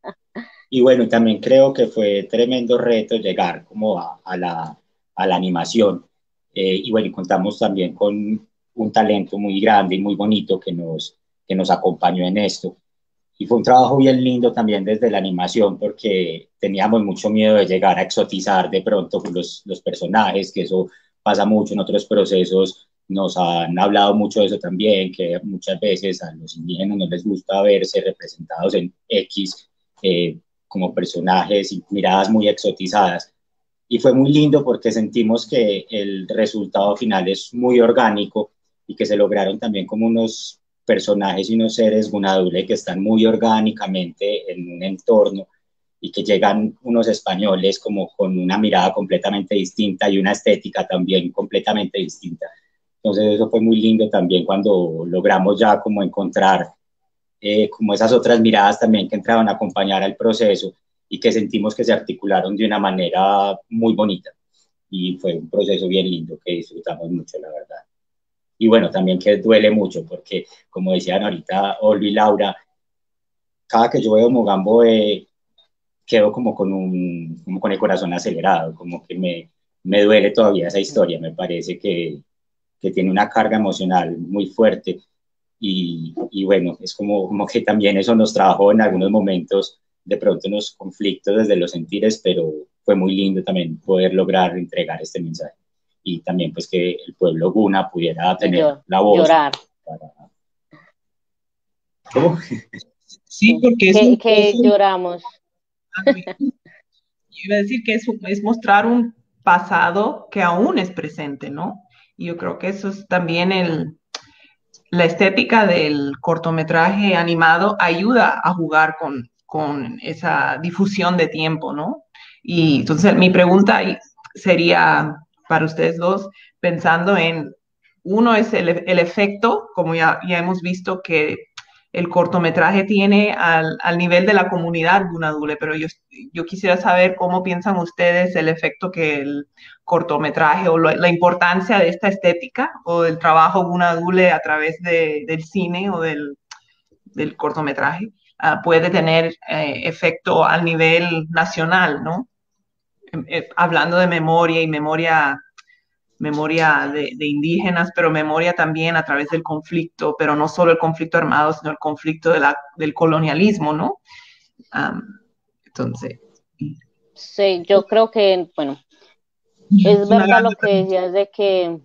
Y bueno, también creo que fue tremendo reto llegar como a, a la, a la animación. Eh, y bueno, y contamos también con un talento muy grande y muy bonito que nos, que nos acompañó en esto. Y fue un trabajo bien lindo también desde la animación, porque teníamos mucho miedo de llegar a exotizar de pronto los, los personajes, que eso pasa mucho en otros procesos. Nos han hablado mucho de eso también, que muchas veces a los indígenas no les gusta verse representados en X eh, como personajes y miradas muy exotizadas. Y fue muy lindo porque sentimos que el resultado final es muy orgánico y que se lograron también como unos personajes y unos seres gunadule que están muy orgánicamente en un entorno y que llegan unos españoles como con una mirada completamente distinta y una estética también completamente distinta. Entonces eso fue muy lindo también cuando logramos ya como encontrar eh, como esas otras miradas también que entraban a acompañar al proceso y que sentimos que se articularon de una manera muy bonita. Y fue un proceso bien lindo que disfrutamos mucho, la verdad. Y bueno, también que duele mucho porque, como decían ahorita Olvi y Laura, cada que yo veo Mogambo eh, quedo como con, un, como con el corazón acelerado, como que me, me duele todavía esa historia, me parece que, que tiene una carga emocional muy fuerte y, y bueno, es como, como que también eso nos trajo en algunos momentos, de pronto unos conflictos desde los sentires, pero fue muy lindo también poder lograr entregar este mensaje. Y también pues que el pueblo guna pudiera Y tener yo, la voz. llorar. Para... ¿Cómo? Sí, porque es Que, un que poco, lloramos. iba a decir que es, es mostrar un pasado que aún es presente, ¿no? Y yo creo que eso es también el, la estética del cortometraje animado ayuda a jugar con, con esa difusión de tiempo, ¿no? Y entonces mi pregunta sería para ustedes dos, pensando en, uno es el, el efecto, como ya, ya hemos visto que el cortometraje tiene al, al nivel de la comunidad Gunadule, pero yo, yo quisiera saber cómo piensan ustedes el efecto que el cortometraje o lo, la importancia de esta estética o del trabajo Gunadule a través de, del cine o del, del cortometraje uh, puede tener eh, efecto al nivel nacional, ¿no? Eh, hablando de memoria y memoria memoria de, de, indígenas, pero memoria también a través del conflicto, pero no solo el conflicto armado, sino el conflicto de la, del colonialismo, ¿no? Um, entonces. Sí, yo creo que, bueno, es verdad lo que decías de que,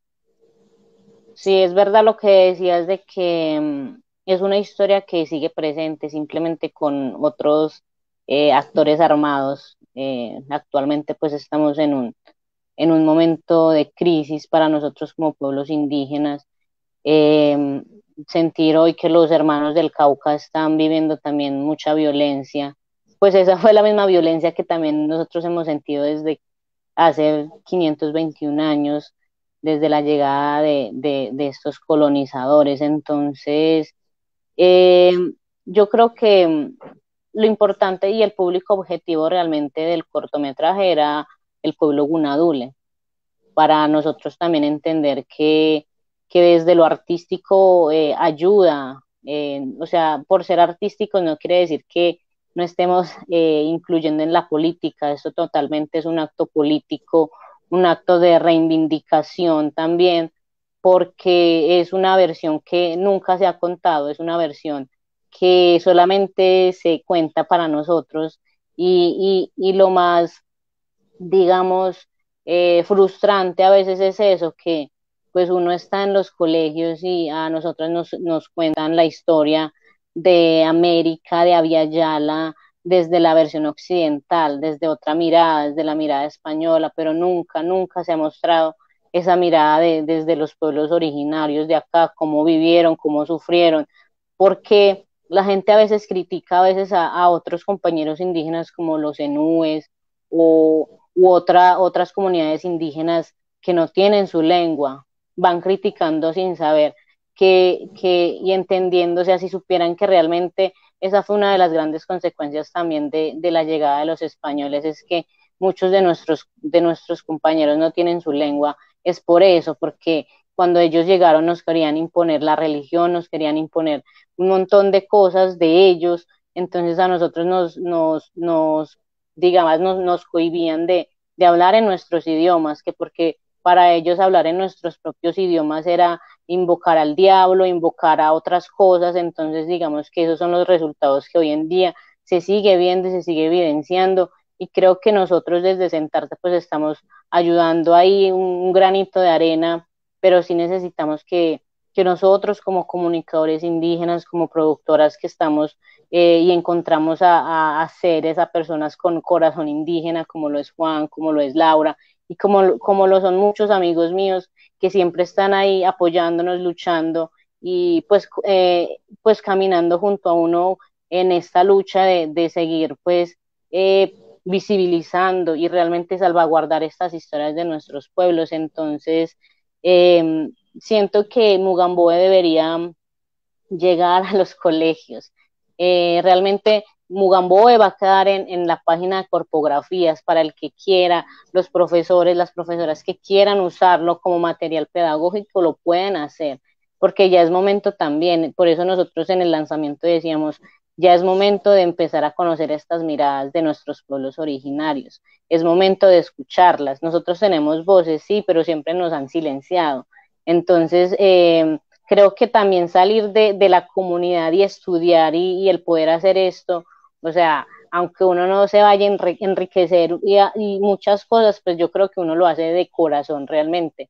sí, es verdad lo que decías de que um, es una historia que sigue presente, simplemente con otros eh, actores armados. Eh, actualmente pues estamos en un en un momento de crisis para nosotros como pueblos indígenas. Eh, sentir hoy que los hermanos del Cauca están viviendo también mucha violencia, pues esa fue la misma violencia que también nosotros hemos sentido desde hace quinientos veintiún años, desde la llegada de, de, de estos colonizadores. Entonces, eh, yo creo que lo importante y el público objetivo realmente del cortometraje era el pueblo gunadule, para nosotros también entender que, que desde lo artístico eh, ayuda, eh, o sea, por ser artístico no quiere decir que, no estemos eh, incluyendo en la política. Esto totalmente es un acto político, un acto de reivindicación también, porque es una versión que nunca se ha contado, es una versión que solamente se cuenta para nosotros y, y, y lo más, digamos, eh, frustrante a veces es eso, que pues uno está en los colegios y a nosotros nos, nos cuentan la historia de América, de Abya Yala, desde la versión occidental, desde otra mirada, desde la mirada española, pero nunca, nunca se ha mostrado esa mirada de, desde los pueblos originarios de acá, cómo vivieron, cómo sufrieron, porque la gente a veces critica a veces a, a otros compañeros indígenas como los enúes o u otra, otras comunidades indígenas que no tienen su lengua, van criticando sin saber que, que y entendiendo, o sea, si supieran que realmente esa fue una de las grandes consecuencias también de, de la llegada de los españoles, es que muchos de nuestros, de nuestros compañeros no tienen su lengua, es por eso, porque cuando ellos llegaron nos querían imponer la religión, nos querían imponer un montón de cosas de ellos, entonces a nosotros nos, nos, nos digamos, nos, nos cohibían de, de hablar en nuestros idiomas, que porque para ellos hablar en nuestros propios idiomas era invocar al diablo, invocar a otras cosas, entonces digamos que esos son los resultados que hoy en día se sigue viendo y se sigue evidenciando, y creo que nosotros desde Sentarte pues estamos ayudando ahí un, un granito de arena, pero sí necesitamos que, que nosotros como comunicadores indígenas, como productoras que estamos eh, y encontramos a, a, a seres, a personas con corazón indígena, como lo es Juan, como lo es Laura, y como, como lo son muchos amigos míos que siempre están ahí apoyándonos, luchando y pues, eh, pues caminando junto a uno en esta lucha de, de seguir pues eh, visibilizando y realmente salvaguardar estas historias de nuestros pueblos. Entonces, eh, siento que Mugamboe debería llegar a los colegios. Eh, realmente Mugamboe va a quedar en, en la página de corpografías para el que quiera, los profesores, las profesoras que quieran usarlo como material pedagógico lo pueden hacer, porque ya es momento también, por eso nosotros en el lanzamiento decíamos, ya es momento de empezar a conocer estas miradas de nuestros pueblos originarios, es momento de escucharlas, nosotros tenemos voces, sí, pero siempre nos han silenciado, entonces eh, creo que también salir de, de la comunidad y estudiar y, y el poder hacer esto, o sea, aunque uno no se vaya a enriquecer y, y muchas cosas, pues yo creo que uno lo hace de corazón realmente.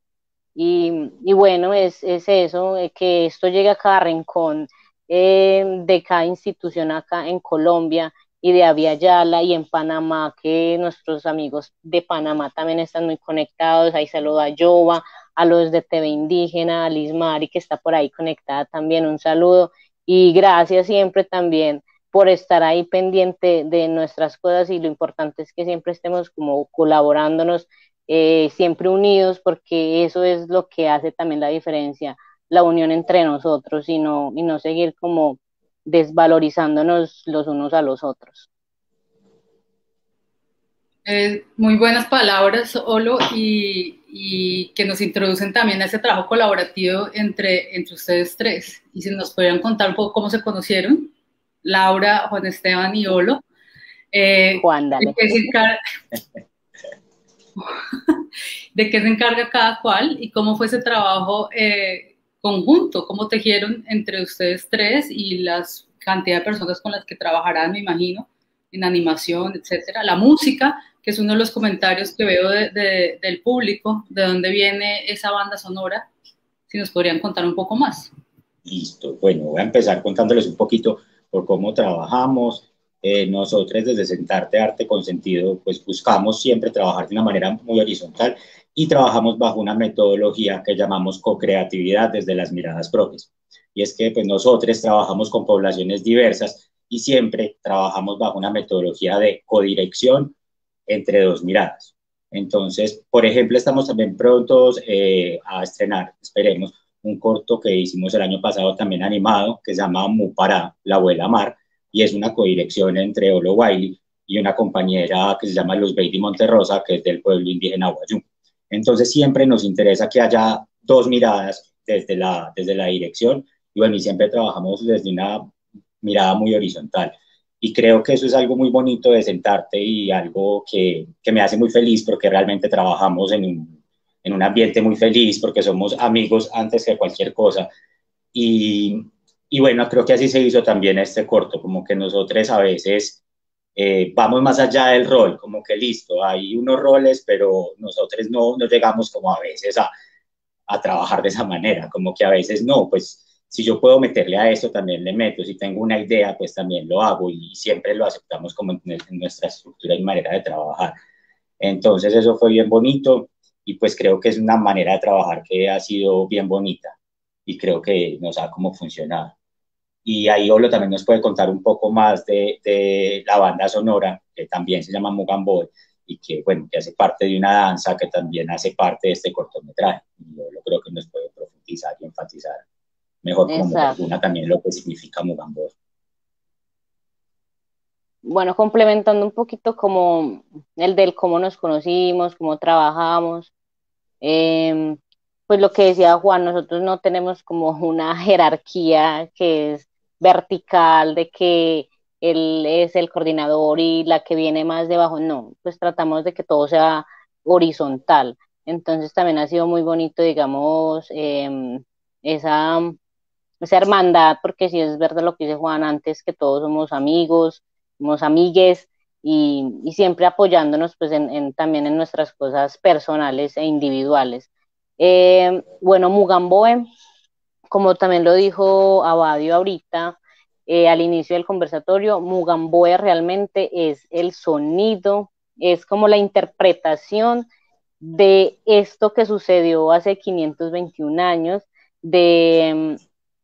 Y, y bueno, es, es eso, que esto llegue a cada rincón eh, de cada institución acá en Colombia y de Abya Yala y en Panamá, que nuestros amigos de Panamá también están muy conectados, ahí saludo a Yoba, a los de T V Indígena, a Liz Mari, que está por ahí conectada también, un saludo, y gracias siempre también por estar ahí pendiente de nuestras cosas, y lo importante es que siempre estemos como colaborándonos, eh, siempre unidos, porque eso es lo que hace también la diferencia, la unión entre nosotros, y no, y no seguir como desvalorizándonos los unos a los otros. Eh, muy buenas palabras, Olo, y, y que nos introducen también a ese trabajo colaborativo entre, entre ustedes tres. Y si nos podrían contar un poco cómo se conocieron, Laura, Juan Esteban y Olo. Eh, Juan, dale. ¿De qué se encarga, de qué se encarga cada cual y cómo fue ese trabajo eh, conjunto, cómo tejieron entre ustedes tres y las cantidad de personas con las que trabajarán, me imagino, en animación, etcétera. La música, que es uno de los comentarios que veo de, de, del público, de dónde viene esa banda sonora, si nos podrían contar un poco más. Listo, bueno, voy a empezar contándoles un poquito por cómo trabajamos. Eh, nosotros desde Sentarte Arte con Sentido, pues buscamos siempre trabajar de una manera muy horizontal y trabajamos bajo una metodología que llamamos co-creatividad desde las miradas propias. Y es que pues nosotros trabajamos con poblaciones diversas y siempre trabajamos bajo una metodología de codirección entre dos miradas. Entonces, por ejemplo, estamos también prontos eh, a estrenar, esperemos, un corto que hicimos el año pasado también animado, que se llama Mupará, la abuela mar, y es una codirección entre Olo Wiley y una compañera que se llama Luz Baby Monterrosa, que es del pueblo indígena Guayú. Entonces, siempre nos interesa que haya dos miradas desde la, desde la dirección, y bueno, y siempre trabajamos desde una mirada muy horizontal. Y creo que eso es algo muy bonito de sentarte y algo que, que me hace muy feliz porque realmente trabajamos en un, en un ambiente muy feliz, porque somos amigos antes que cualquier cosa. Y, y bueno, creo que así se hizo también este corto, como que nosotros a veces eh, vamos más allá del rol, como que listo, hay unos roles, pero nosotros no, no llegamos como a veces a, a trabajar de esa manera, como que a veces no, pues si yo puedo meterle a esto, también le meto, si tengo una idea, pues también lo hago y siempre lo aceptamos como en, en nuestra estructura y manera de trabajar. Entonces eso fue bien bonito y pues creo que es una manera de trabajar que ha sido bien bonita y creo que nos ha como funcionado. Y ahí Olo también nos puede contar un poco más de, de la banda sonora, que también se llama Mugamboy, y que, bueno, que hace parte de una danza que también hace parte de este cortometraje. Y yo, yo creo que nos puede profundizar y enfatizar mejor como Mujer Exacto. Guna también lo que significa Mugamboy. Bueno, complementando un poquito como el del cómo nos conocimos, cómo trabajamos, eh, pues lo que decía Juan, nosotros no tenemos como una jerarquía que es vertical, de que él es el coordinador y la que viene más debajo, no, pues tratamos de que todo sea horizontal. Entonces también ha sido muy bonito, digamos, eh, esa, esa hermandad, porque si es verdad lo que dice Juan antes, que todos somos amigos, somos amigues y, y siempre apoyándonos pues en, en, también en nuestras cosas personales e individuales. Eh, bueno, Mugamboe, como también lo dijo Abadio ahorita, eh, al inicio del conversatorio, Mugamboe realmente es el sonido, es como la interpretación de esto que sucedió hace quinientos veintiún años, de,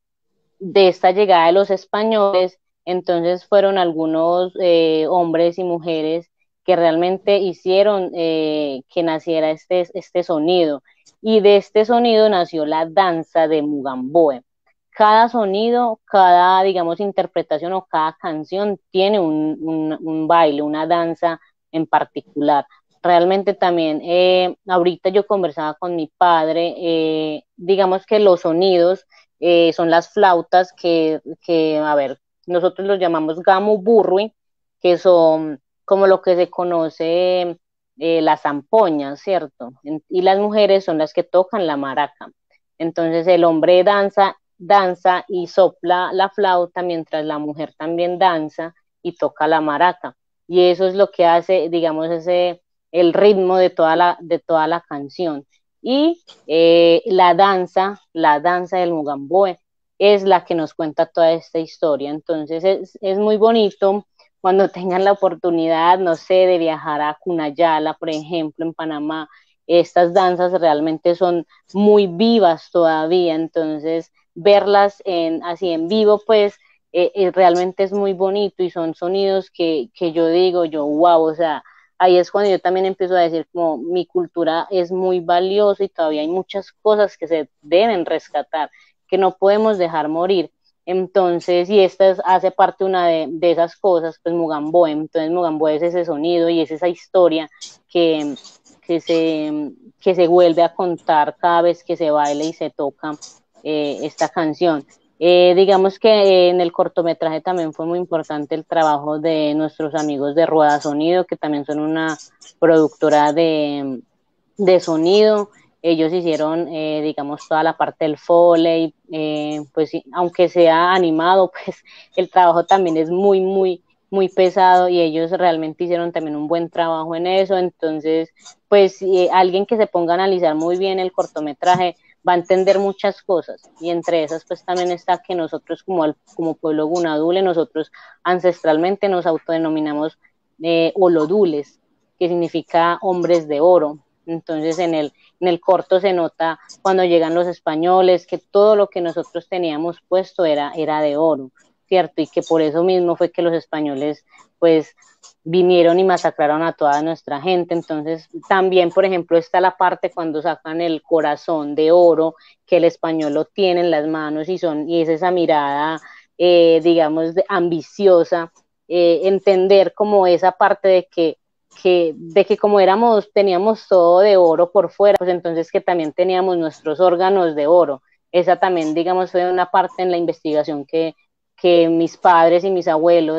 de esta llegada de los españoles. Entonces fueron algunos eh, hombres y mujeres que realmente hicieron eh, que naciera este, este sonido. Y de este sonido nació la danza de Mugamboe. Cada sonido, cada, digamos, interpretación o cada canción tiene un, un, un baile, una danza en particular. Realmente también, eh, ahorita yo conversaba con mi padre, eh, digamos que los sonidos eh, son las flautas que, que, a ver, nosotros los llamamos gamu burri, que son como lo que se conoce eh, las zampoñas, ¿cierto? Y las mujeres son las que tocan la maraca. Entonces el hombre danza, danza y sopla la flauta, mientras la mujer también danza y toca la maraca. Y eso es lo que hace, digamos, ese, el ritmo de toda la, de toda la canción. Y eh, la danza, la danza del Mugamboe es la que nos cuenta toda esta historia. Entonces es, es muy bonito cuando tengan la oportunidad, no sé, de viajar a Cunayala, por ejemplo, en Panamá. Estas danzas realmente son muy vivas todavía, entonces verlas en, así en vivo, pues eh, eh, realmente es muy bonito y son sonidos que, que yo digo, yo, wow, o sea, ahí es cuando yo también empiezo a decir como mi cultura es muy valiosa y todavía hay muchas cosas que se deben rescatar, que no podemos dejar morir. Entonces, y esta es, hace parte una de, de esas cosas, pues Mugamboe. Entonces Mugamboe es ese sonido y es esa historia que, que, se, que se vuelve a contar cada vez que se baila y se toca eh, esta canción. Eh, digamos que en el cortometraje también fue muy importante el trabajo de nuestros amigos de Rueda Sonido, que también son una productora de, de sonido. Ellos hicieron, eh, digamos, toda la parte del foley, eh, pues aunque sea animado, pues el trabajo también es muy, muy, muy pesado y ellos realmente hicieron también un buen trabajo en eso. Entonces, pues eh, alguien que se ponga a analizar muy bien el cortometraje va a entender muchas cosas y entre esas pues también está que nosotros como, el, como pueblo gunadule, nosotros ancestralmente nos autodenominamos eh, olodules, que significa hombres de oro. Entonces en el, en el corto se nota cuando llegan los españoles que todo lo que nosotros teníamos puesto era, era de oro, ¿cierto? Y que por eso mismo fue que los españoles pues vinieron y masacraron a toda nuestra gente. Entonces también, por ejemplo, está la parte cuando sacan el corazón de oro, que el español lo tiene en las manos y, son, y es esa mirada, eh, digamos, de, ambiciosa, eh, entender como esa parte de que Que, de que como éramos, teníamos todo de oro por fuera, pues entonces que también teníamos nuestros órganos de oro. Esa también, digamos, fue una parte en la investigación que, que mis padres y mis abuelos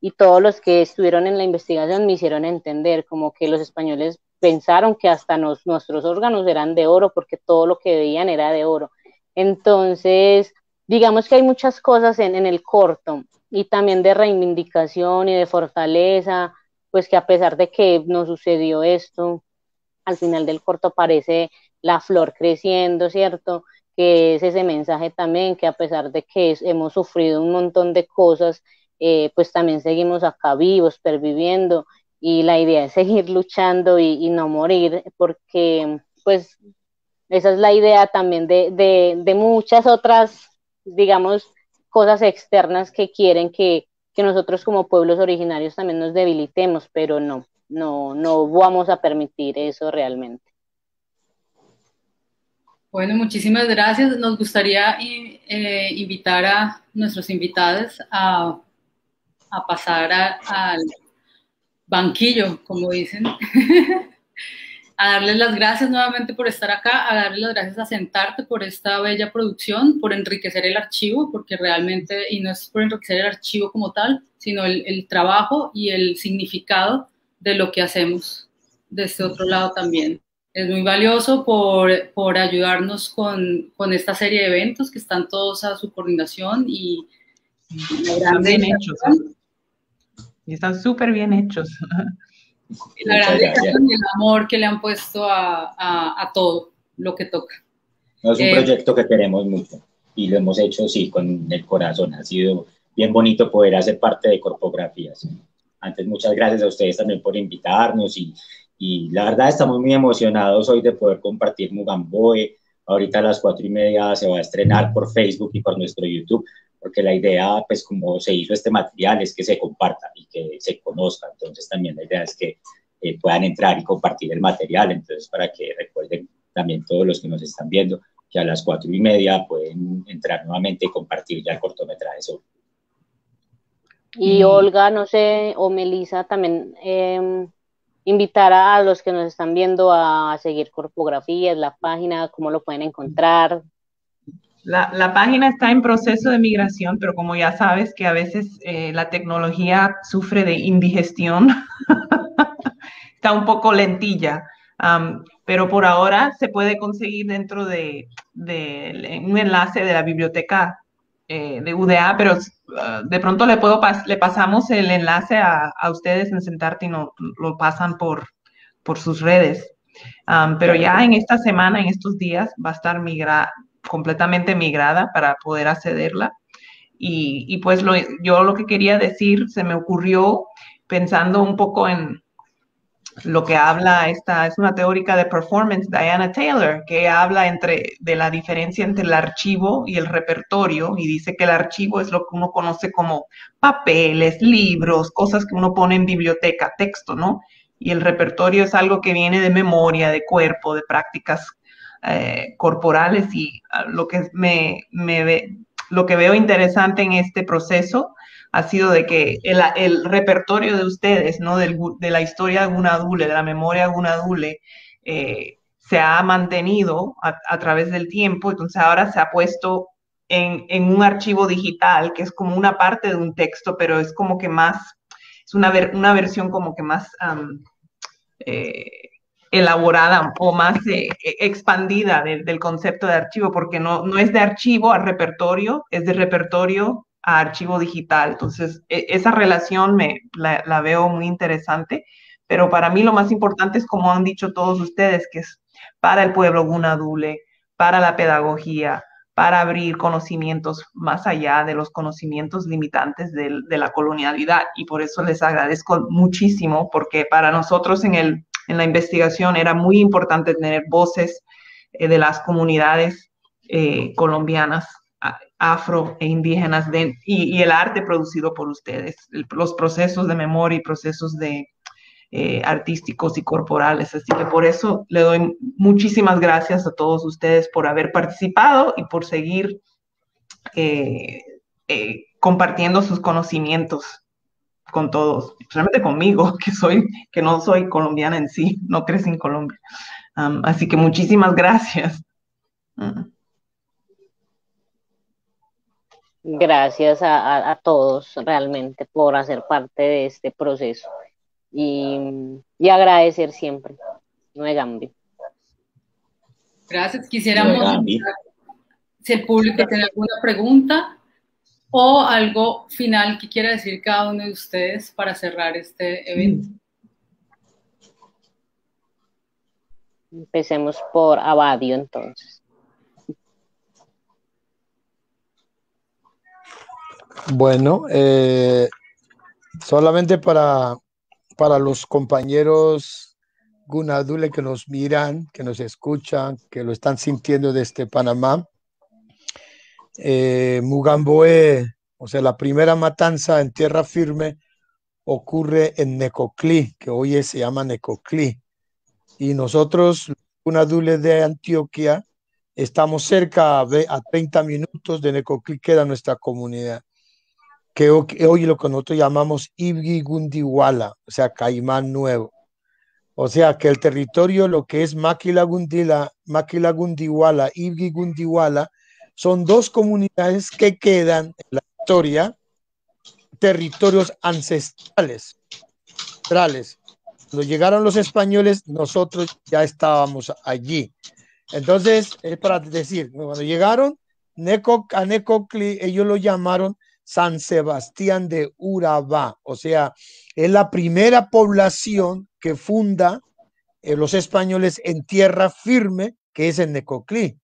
y todos los que estuvieron en la investigación me hicieron entender como que los españoles pensaron que hasta nos, nuestros órganos eran de oro porque todo lo que veían era de oro. Entonces, digamos que hay muchas cosas en, en el corto y también de reivindicación y de fortaleza, pues que a pesar de que nos sucedió esto, al final del corto aparece la flor creciendo, ¿cierto? Que es ese mensaje también, que a pesar de que es, hemos sufrido un montón de cosas, eh, pues también seguimos acá vivos, perviviendo, y la idea es seguir luchando y, y no morir, porque pues esa es la idea también de, de, de muchas otras, digamos, cosas externas que quieren que, que nosotros como pueblos originarios también nos debilitemos, pero no, no, no vamos a permitir eso realmente. Bueno, muchísimas gracias. Nos gustaría eh, invitar a nuestros invitados a, a pasar a, al banquillo, como dicen, a darles las gracias nuevamente por estar acá, a darles las gracias a Sentarte por esta bella producción, por enriquecer el archivo, porque realmente, y no es por enriquecer el archivo como tal, sino el, el trabajo y el significado de lo que hacemos de este otro lado también. Es muy valioso por, por ayudarnos con, con esta serie de eventos que están todos a su coordinación y, y están bien hechos. ¿eh? Y están súper bien hechos. La gran dedicación y el amor que le han puesto a, a, a todo lo que toca. No, es un eh, proyecto que queremos mucho y lo hemos hecho, sí, con el corazón. Ha sido bien bonito poder hacer parte de Corpografías. Antes, muchas gracias a ustedes también por invitarnos y Y la verdad estamos muy emocionados hoy de poder compartir Mugamboe. Ahorita a las cuatro y media se va a estrenar por Facebook y por nuestro YouTube, porque la idea, pues como se hizo este material, es que se comparta y que se conozca. Entonces también la idea es que eh, puedan entrar y compartir el material. Entonces para que recuerden también todos los que nos están viendo que a las cuatro y media pueden entrar nuevamente y compartir ya el cortometraje sobre. Y Olga, no sé, o Melissa también... Eh, invitar a los que nos están viendo a seguir Corpografías, la página, cómo lo pueden encontrar. La, la página está en proceso de migración, pero como ya sabes que a veces eh, la tecnología sufre de indigestión, está un poco lentilla, um, pero por ahora se puede conseguir dentro de, de un enlace de la biblioteca eh, de U D A, pero uh, de pronto le, puedo pas le pasamos el enlace a, a ustedes en Sentarte y no, lo pasan por, por sus redes. Um, pero ya en esta semana, en estos días, va a estar migra completamente migrada para poder accederla. Y, y pues lo, yo lo que quería decir, se me ocurrió pensando un poco en lo que habla esta, es una teórica de performance, Diana Taylor, que habla entre, de la diferencia entre el archivo y el repertorio, y dice que el archivo es lo que uno conoce como papeles, libros, cosas que uno pone en biblioteca, texto, ¿no? Y el repertorio es algo que viene de memoria, de cuerpo, de prácticas eh, corporales, y lo que, me, me ve, lo que veo interesante en este proceso ha sido de que el, el repertorio de ustedes, ¿no? Del, de la historia de Gunadule, de la memoria de Gunadule, eh, se ha mantenido a, a través del tiempo, entonces ahora se ha puesto en, en un archivo digital, que es como una parte de un texto, pero es como que más, es una, ver, una versión como que más um, eh, elaborada o más eh, expandida de, del concepto de archivo, porque no, no es de archivo a repertorio, es de repertorio a archivo digital. Entonces, esa relación me, la, la veo muy interesante, pero para mí lo más importante es, como han dicho todos ustedes, que es para el pueblo Gunadule, para la pedagogía, para abrir conocimientos más allá de los conocimientos limitantes de, de la colonialidad. Y por eso les agradezco muchísimo, porque para nosotros en, el, en la investigación era muy importante tener voces eh, de las comunidades eh, colombianas, afro e indígenas de, y, y el arte producido por ustedes, el, los procesos de memoria y procesos de, eh, artísticos y corporales. Así que por eso le doy muchísimas gracias a todos ustedes por haber participado y por seguir eh, eh, compartiendo sus conocimientos con todos, especialmente conmigo, que, soy, que no soy colombiana en sí, no crecí en Colombia. Um, así que muchísimas gracias. Uh. Gracias a, a, a todos realmente por hacer parte de este proceso y, y agradecer siempre. No hay cambio. Gracias. No Quisiéramos hay cambio. si el público tiene alguna pregunta o algo final que quiera decir cada uno de ustedes para cerrar este evento. Empecemos por Abadio entonces. Bueno, eh, solamente para, para los compañeros Gunadule que nos miran, que nos escuchan, que lo están sintiendo desde Panamá, eh, Mugamboe, o sea, la primera matanza en tierra firme ocurre en Necoclí, que hoy se llama Necoclí. Y nosotros, Gunadule de Antioquia, estamos cerca a treinta minutos de Necoclí, queda nuestra comunidad, que hoy lo que nosotros llamamos Ibgi Gundiwala, o sea, Caimán Nuevo. O sea, que el territorio, lo que es Maquila Gundila, Maquila Gundiwala, Ibgi Gundiwala, son dos comunidades que quedan en la historia, territorios ancestrales. Cuando llegaron los españoles, nosotros ya estábamos allí. Entonces, es para decir, cuando llegaron a Necoclí, ellos lo llamaron San Sebastián de Urabá, o sea, es la primera población que funda eh, los españoles en tierra firme, que es en Necoclí.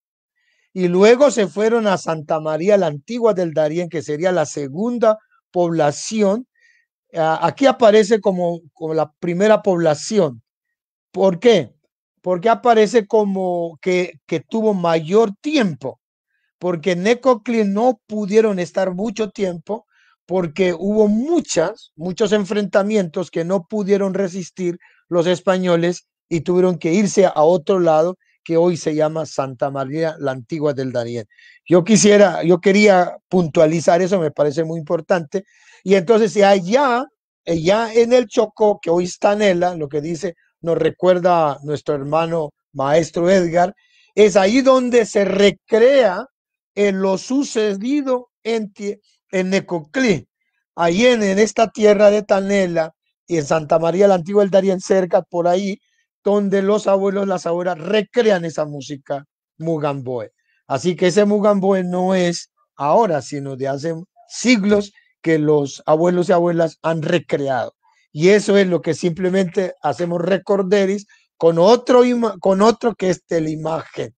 Y luego se fueron a Santa María la Antigua del Darién, que sería la segunda población. Uh, aquí aparece como, como la primera población. ¿Por qué? Porque aparece como que, que tuvo mayor tiempo, porque en Necoclí no pudieron estar mucho tiempo porque hubo muchas, muchos enfrentamientos que no pudieron resistir los españoles y tuvieron que irse a otro lado que hoy se llama Santa María la Antigua del Darién. Yo quisiera, yo quería puntualizar eso, me parece muy importante. Y entonces allá, allá en el Chocó, que hoy está Nela, lo que dice, nos recuerda a nuestro hermano maestro Edgar, es ahí donde se recrea en lo sucedido en, en Necoclí, ahí en, en esta tierra de Tanela y en Santa María la Antigua del Darién, cerca por ahí, donde los abuelos, las abuelas recrean esa música Mugamboe. Así que ese Mugamboe no es ahora, sino de hace siglos que los abuelos y abuelas han recreado. Y eso es lo que simplemente hacemos recorderis con otro, con otro que es de la imagen.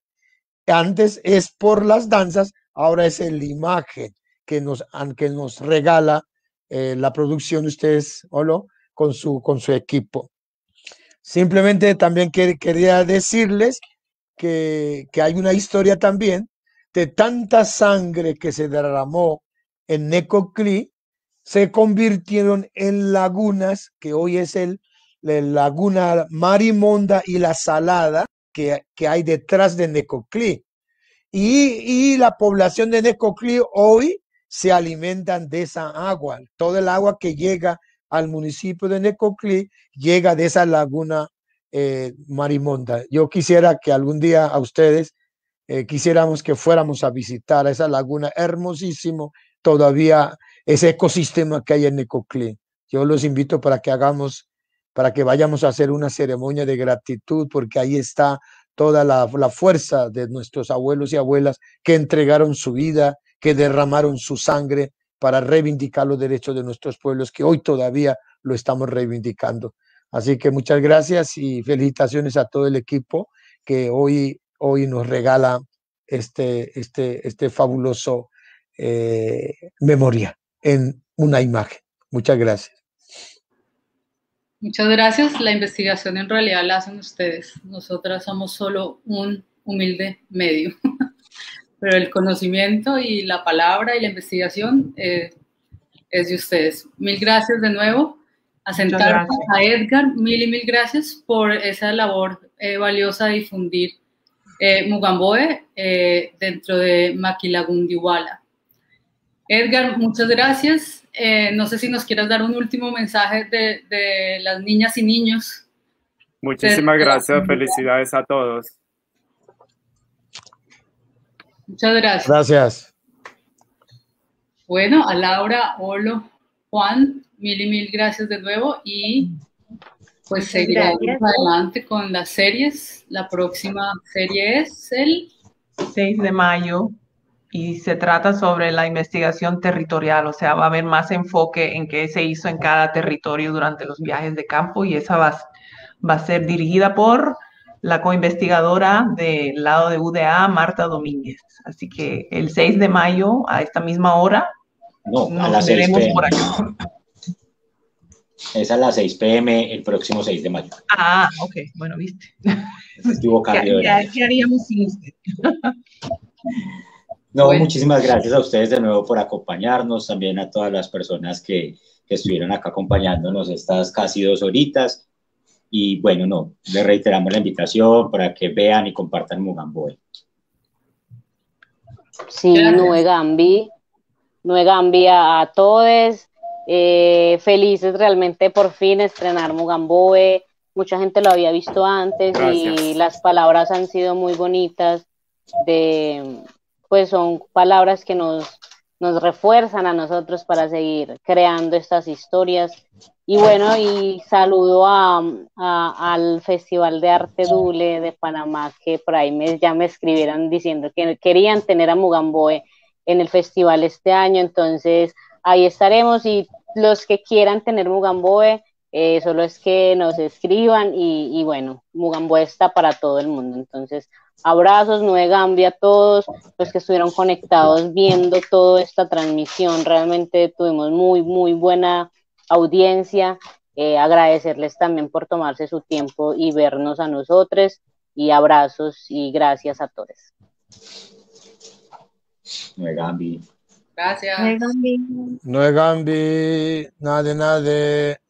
Antes es por las danzas, ahora es la imagen que nos, que nos regala eh, la producción de ustedes, ¿o con su, con su equipo. Simplemente también que, quería decirles que, que hay una historia también de tanta sangre que se derramó en Necoclí, se convirtieron en lagunas, que hoy es el, la laguna Marimonda y la Salada, que, que hay detrás de Necoclí. Y, y la población de Necoclí hoy se alimentan de esa agua. Todo el agua que llega al municipio de Necoclí llega de esa laguna eh, Marimonda. Yo quisiera que algún día a ustedes eh, quisiéramos que fuéramos a visitar a esa laguna hermosísimo, todavía ese ecosistema que hay en Necoclí. Yo los invito para que hagamos, para que vayamos a hacer una ceremonia de gratitud, porque ahí está toda la, la fuerza de nuestros abuelos y abuelas que entregaron su vida, que derramaron su sangre para reivindicar los derechos de nuestros pueblos, que hoy todavía lo estamos reivindicando. Así que muchas gracias y felicitaciones a todo el equipo que hoy, hoy nos regala este, este, este fabuloso eh, memoria en una imagen. Muchas gracias. Muchas gracias. La investigación en realidad la hacen ustedes. Nosotras somos solo un humilde medio. Pero el conocimiento y la palabra y la investigación eh, es de ustedes. Mil gracias de nuevo. A sentar a Edgar, mil y mil gracias por esa labor eh, valiosa de difundir eh, Mugamboe eh, dentro de Maquila Gundiwala. Edgar, muchas gracias. Eh, no sé si nos quieras dar un último mensaje de, de las niñas y niños. Muchísimas de, gracias, felicidades a todos. Muchas gracias. Gracias. Bueno, a Laura, Olo, Juan, mil y mil gracias de nuevo y pues seguiremos adelante con las series. La próxima serie es el seis de mayo y se trata sobre la investigación territorial, o sea, va a haber más enfoque en qué se hizo en cada territorio durante los viajes de campo y esa va, va a ser dirigida por la coinvestigadora del lado de U D A, Marta Domínguez. Así que el seis de mayo a esta misma hora no, nos a las veremos seis p m por acá. Es a las seis p m el próximo seis de mayo. Ah, ok, bueno, viste. Tuvo cambio de ¿Qué, ¿Qué haríamos sin usted? No, Bueno. Muchísimas gracias a ustedes de nuevo por acompañarnos, también a todas las personas que, que estuvieron acá acompañándonos estas casi dos horitas. Y bueno, no, les reiteramos la invitación para que vean y compartan Mugamboe. Sí, Nue Gambi, Nue Gambi a, a todos, eh, felices realmente por fin estrenar Mugamboe. Mucha gente lo había visto antes. Gracias. Y las palabras han sido muy bonitas, de, pues son palabras que nos, nos refuerzan a nosotros para seguir creando estas historias. Y bueno, y saludo a, a, al Festival de Arte Dule de Panamá, que por ahí me, ya me escribieron diciendo que querían tener a Mugamboe en el festival este año, entonces ahí estaremos, y los que quieran tener Mugamboe, eh, solo es que nos escriban, y, y bueno, Mugamboe está para todo el mundo. Entonces, abrazos, Nue Gambi a todos los que estuvieron conectados viendo toda esta transmisión. Realmente tuvimos muy, muy buena audiencia. Eh, agradecerles también por tomarse su tiempo y vernos a nosotros, y abrazos y gracias a todos. Nue Gambi. Gracias. Nue Gambi. Nue Gambi, nade, nade.